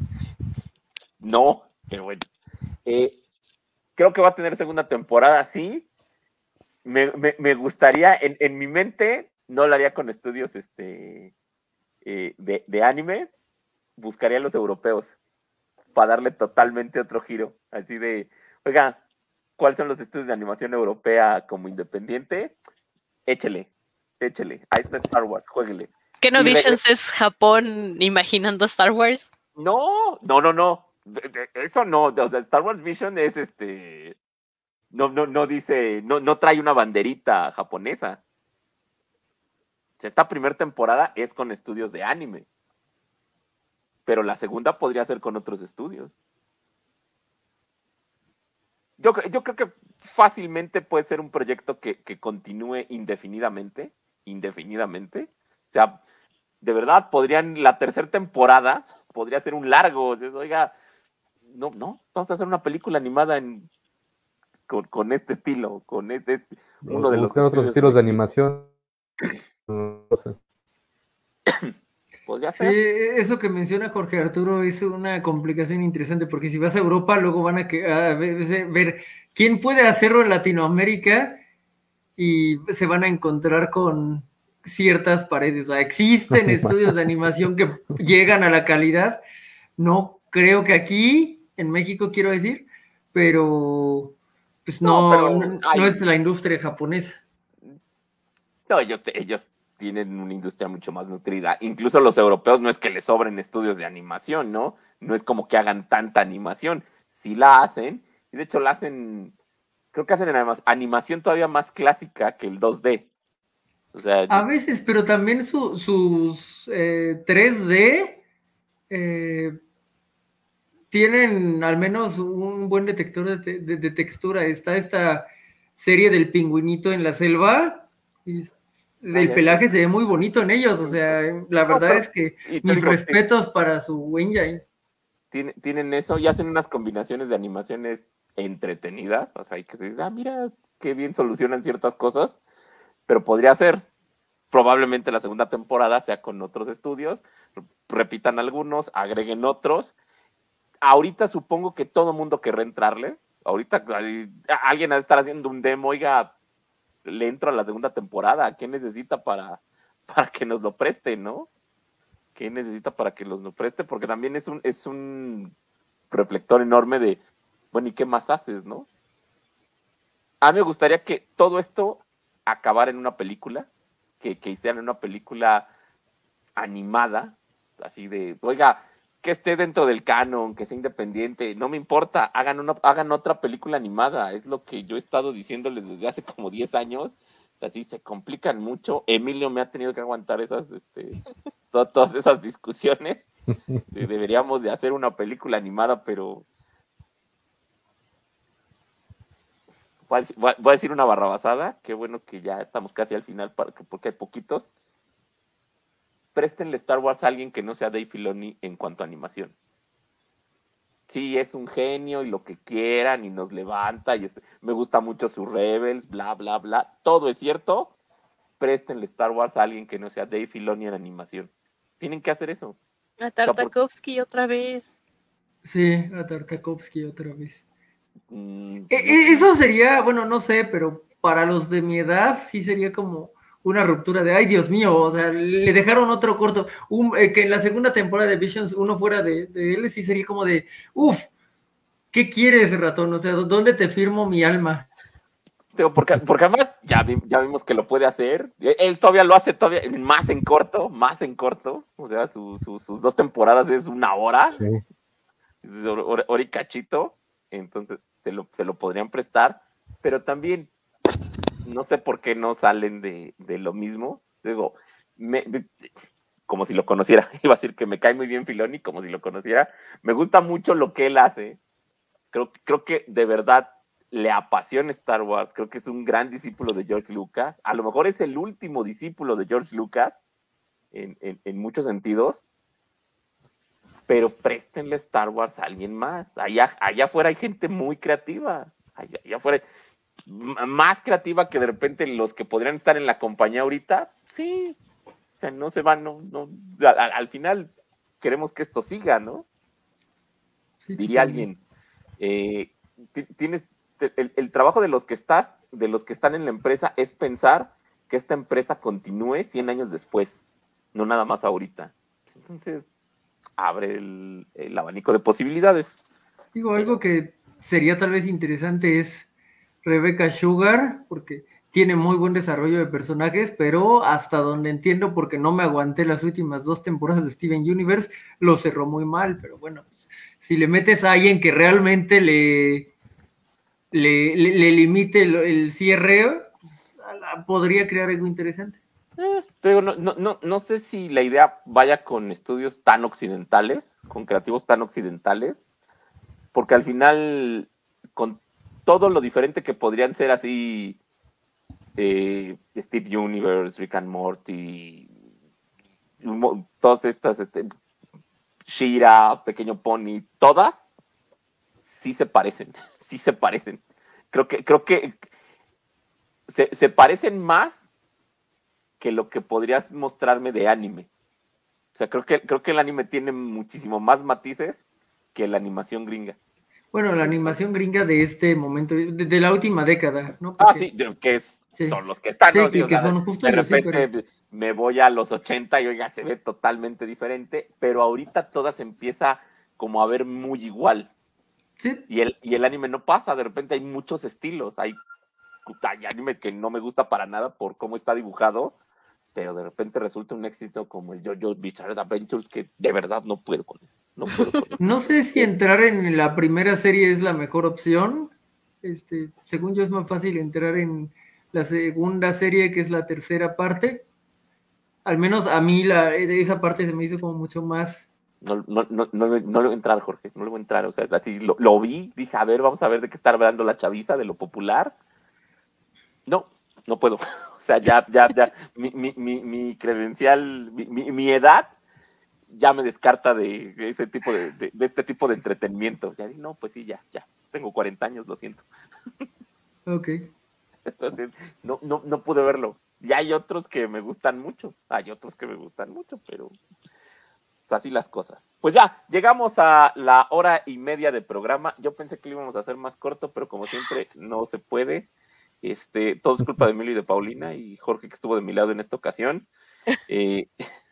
No, pero bueno. Eh, creo que va a tener segunda temporada, sí. Me, me- me gustaría, en, en mi mente, no lo haría con estudios este, eh, de, de anime, buscaría a los europeos para darle totalmente otro giro, así de, oiga, ¿cuáles son los estudios de animación europea como independiente? Échele, échele, ahí está Star Wars, jueguele. ¿Qué no Y Visions es Japón imaginando Star Wars? No, no, no, no, de- de- eso no, o sea, Star Wars Vision es este, no, no, no dice, no, no trae una banderita japonesa. O sea, esta primera temporada es con estudios de anime, pero la segunda podría ser con otros estudios. Yo, cre- yo creo que fácilmente puede ser un proyecto que, que continúe indefinidamente, indefinidamente. O sea, de verdad, podrían, la tercera temporada podría ser un largo. Dices, oiga, no, no, vamos a hacer una película animada en, con, con este estilo, con este, uno de los Buscar otros estudios estilos de que- animación. No sé. Podría Sí, ser. eso que menciona Jorge Arturo es una complicación interesante porque si vas a Europa luego van a, que, a ver, ver quién puede hacerlo en Latinoamérica y se van a encontrar con ciertas paredes. O sea, existen estudios de animación que llegan a la calidad. No creo que aquí, en México quiero decir, pero pues No, no, pero no, hay- no es la industria japonesa. No, ellos, ellos tienen una industria mucho más nutrida. Incluso los europeos no es que les sobren estudios de animación, ¿no? No es como que hagan tanta animación. Sí la hacen, y de hecho la hacen, creo que hacen anima- animación todavía más clásica que el dos D. O sea, A veces, pero también su- sus eh, tres D eh, tienen al menos un buen detector de, te- de- de textura. Está esta serie del pingüinito en la selva y s- Ah, el ya, pelaje sí. se ve muy bonito en ellos. O sea, la No, verdad pero- es que y te mis digo, respetos para su engine. tienen, tienen eso y hacen unas combinaciones de animaciones entretenidas. O sea, hay que se dice, ah, mira, qué bien solucionan ciertas cosas, pero podría ser. probablemente la segunda temporada sea con otros estudios, repitan algunos, agreguen otros. Ahorita supongo que todo mundo querrá entrarle. Ahorita alguien ha de estar haciendo un demo, oiga, le entro a la segunda temporada, ¿qué necesita para, para que nos lo preste, no? ¿Qué necesita para que nos lo preste? Porque también es un, es un reflector enorme de, bueno, ¿y qué más haces, no? A mí me gustaría que todo esto acabara en una película, que, que hicieran una película animada, así de, oiga, que esté dentro del canon, que sea independiente, no me importa, hagan una, hagan otra película animada, es lo que yo he estado diciéndoles desde hace como diez años, así se complican mucho. Emilio me ha tenido que aguantar esas, este, to, todas esas discusiones, de, deberíamos de hacer una película animada, pero voy a, voy a decir una barrabasada, qué bueno que ya estamos casi al final, porque hay poquitos. Préstenle Star Wars a alguien que no sea Dave Filoni en cuanto a animación. Sí, es un genio y lo que quieran y nos levanta y este, me gusta mucho su Rebels, bla, bla, bla. Todo es cierto. Préstenle Star Wars a alguien que no sea Dave Filoni en animación. Tienen que hacer eso. A Tartakovsky otra vez. Sí, a Tartakovsky otra vez. Mm, e eso sería, bueno, no sé, pero para los de mi edad sí sería como una ruptura de, ay, Dios mío, o sea, le dejaron otro corto, un, eh, que en la segunda temporada de Visions uno fuera de, de él, sí sería como de, uff, ¿qué quieres, ratón? O sea, ¿dónde te firmo mi alma? Porque, porque además ya, vi, ya vimos que lo puede hacer, él todavía lo hace todavía más en corto, más en corto, o sea, su, su, sus dos temporadas es una hora, sí. hora, hora y cachito, entonces se lo, se lo podrían prestar, pero también no sé por qué no salen de, de lo mismo. Digo, me, como si lo conociera. Iba a decir que me cae muy bien Filoni, como si lo conociera. Me gusta mucho lo que él hace. Creo, creo que de verdad le apasiona Star Wars. Creo que es un gran discípulo de George Lucas. A lo mejor es el último discípulo de George Lucas en, en, en muchos sentidos. Pero préstenle Star Wars a alguien más. Allá, allá afuera hay gente muy creativa. Allá, allá afuera más creativa que de repente los que podrían estar en la compañía ahorita, sí, o sea, no se van, no, no, al, al final queremos que esto siga, ¿no? Sí, diría sí, alguien, eh, tienes, el, el trabajo de los que estás, de los que están en la empresa es pensar que esta empresa continúe cien años después, no nada más ahorita. Entonces, abre el, el abanico de posibilidades. Digo, algo que sería tal vez interesante es Rebecca Sugar, porque tiene muy buen desarrollo de personajes, pero hasta donde entiendo, porque no me aguanté las últimas dos temporadas de Steven Universe, lo cerró muy mal, pero bueno, pues, si le metes a alguien que realmente le, le, le, le limite el, el cierre, pues, podría crear algo interesante. Eh, pero no, no, no, no sé si la idea vaya con estudios tan occidentales, con creativos tan occidentales, porque al final, con todo lo diferente que podrían ser así eh, Steve Universe, Rick and Morty, todas estas, este, She-Ra, Pequeño Pony, todas sí se parecen, sí se parecen. Creo que, creo que se, se parecen más que lo que podrías mostrarme de anime. O sea, creo que, creo que el anime tiene muchísimo más matices que la animación gringa. Bueno, la animación gringa de este momento, de, de la última década, ¿no? Porque, ah, sí, que es, sí, son los que están, sí, ¿no? Sí, sí, que sea, son justo de ellos, repente sí, pero... me voy a los ochenta y oiga, se ve totalmente diferente, pero ahorita todas empieza como a ver muy igual. Sí. Y el, y el anime no pasa, de repente hay muchos estilos, hay, hay anime que no me gusta para nada por cómo está dibujado, pero de repente resulta un éxito como el JoJo's Bizarre Adventures, que de verdad no puedo con eso. No puedo con eso. No sé si entrar en la primera serie es la mejor opción. Este, según yo es más fácil entrar en la segunda serie, que es la tercera parte. Al menos a mí la, esa parte se me hizo como mucho más... No, no, no, no, no le voy a entrar, Jorge, no le voy a entrar. O sea, así lo, lo vi, dije, a ver, vamos a ver de qué está hablando la chaviza, de lo popular. No, no puedo. O sea, ya, ya, ya, mi, mi, mi, mi credencial, mi, mi, mi edad ya me descarta de ese tipo de, de, de este tipo de entretenimiento. Ya no, pues sí, ya, ya. Tengo cuarenta años, lo siento. Ok. Entonces, no, no, no pude verlo. Y hay otros que me gustan mucho, hay otros que me gustan mucho, pero pues así las cosas. Pues ya, llegamos a la hora y media de programa. Yo pensé que lo íbamos a hacer más corto, pero como siempre no se puede. Este, todo es culpa de Emilio y de Paulina y Jorge que estuvo de mi lado en esta ocasión. Eh,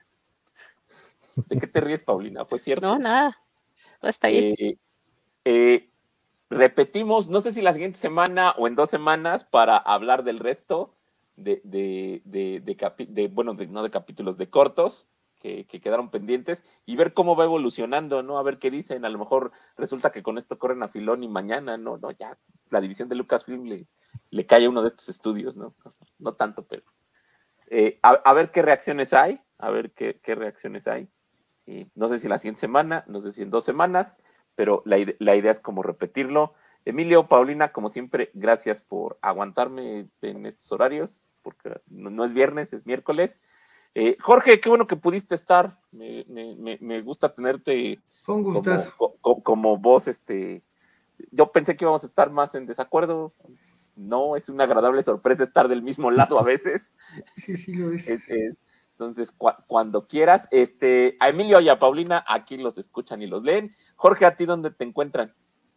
¿De qué te ríes, Paulina? ¿Fue cierto? No, nada. No está bien. Eh, eh, repetimos, no sé si la siguiente semana o en dos semanas para hablar del resto de, de, de, de, capi, de bueno, de, no de capítulos, de cortos que, que quedaron pendientes y ver cómo va evolucionando, ¿no? A ver qué dicen. A lo mejor resulta que con esto corren a Filón y mañana, ¿no? No, ya la división de Lucasfilm le, le cae a uno de estos estudios, ¿no? No tanto, pero eh, a, a ver qué reacciones hay, a ver qué, qué reacciones hay. Y no sé si la siguiente semana, no sé si en dos semanas, pero la, la idea es como repetirlo. Emilio, Paulina, como siempre, gracias por aguantarme en estos horarios, porque no, no es viernes, es miércoles. Eh, Jorge, qué bueno que pudiste estar. Me, me, me gusta tenerte como, como, como voz. Este, yo pensé que íbamos a estar más en desacuerdo. No, es una agradable sorpresa estar del mismo lado a veces. Sí, sí lo es. es, es Entonces, cu cuando quieras, este, a Emilio y a Paulina, aquí los escuchan y los leen. Jorge, ¿a ti dónde te encuentran?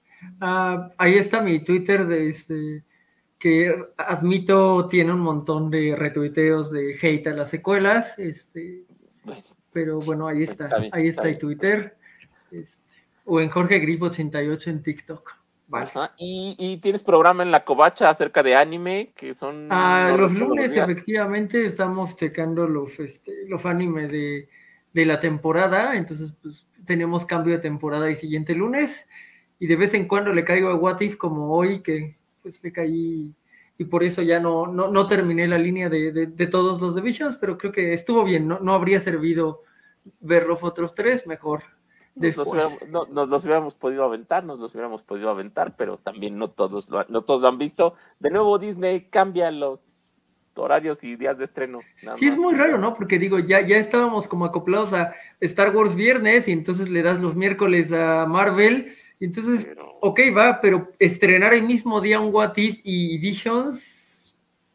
Uh, ahí está mi Twitter, de este, que admito tiene un montón de retuiteos de hate a las secuelas, este, bueno, pero bueno, ahí está, está bien, ahí está, está el Twitter, este, o en Jorge Grifo ochenta y ocho en TikTok. Vale. Ajá. ¿Y, y tienes programa en La Covacha acerca de anime, que son... Ah, los lunes, los efectivamente, estamos checando los, este, los anime de, de la temporada, entonces pues tenemos cambio de temporada el siguiente lunes, y de vez en cuando le caigo a What If, como hoy, que pues le caí, y por eso ya no, no, no terminé la línea de, de, de todos los Divisions, pero creo que estuvo bien, no, no habría servido ver los otros tres, mejor. Nos los, hubiéramos, no, nos los hubiéramos podido aventar, nos los hubiéramos podido aventar, pero también no todos lo, no todos lo han visto. De nuevo, Disney cambia los horarios y días de estreno. Nada sí, más. Es muy raro, ¿no? Porque digo, ya, ya estábamos como acoplados a Star Wars viernes y entonces le das los miércoles a Marvel. Y entonces, pero... ok, va, pero estrenar el mismo día un What If y Visions,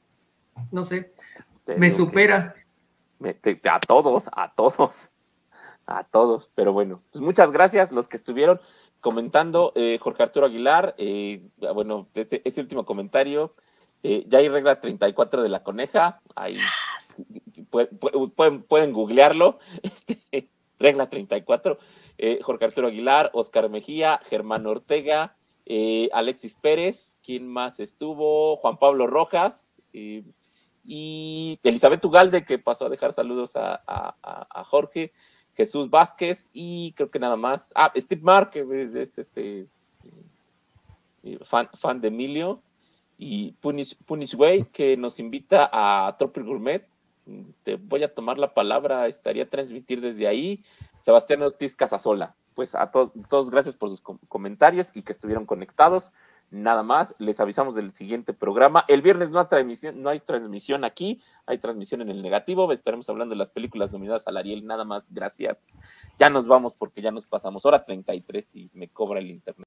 no sé, te me supera. Me, te, a todos, a todos. A todos, pero bueno, pues muchas gracias los que estuvieron comentando. eh, Jorge Arturo Aguilar, eh, bueno, este, este último comentario, eh, ya hay regla treinta y cuatro de la coneja, ahí pueden, pueden, pueden googlearlo, este, regla treinta y cuatro, eh, Jorge Arturo Aguilar, Oscar Mejía, Germán Ortega, eh, Alexis Pérez, ¿quién más estuvo? Juan Pablo Rojas, eh, y Elizabeth Ugalde, que pasó a dejar saludos a, a, a Jorge, Jesús Vázquez y creo que nada más. Ah, Steve Mark, que es este fan, fan de Emilio, y Punish, Punish Way, que nos invita a Tropic Gourmet. Te voy a tomar la palabra, estaría a transmitir desde ahí. Sebastián Ortiz Casasola. Pues a todos, todos gracias por sus com comentarios y que estuvieron conectados. Nada más, les avisamos del siguiente programa. El viernes no hay transmisión, no hay transmisión aquí, hay transmisión en el negativo. Estaremos hablando de las películas nominadas al Ariel. Nada más, gracias. Ya nos vamos porque ya nos pasamos hora treinta y tres y me cobra el internet.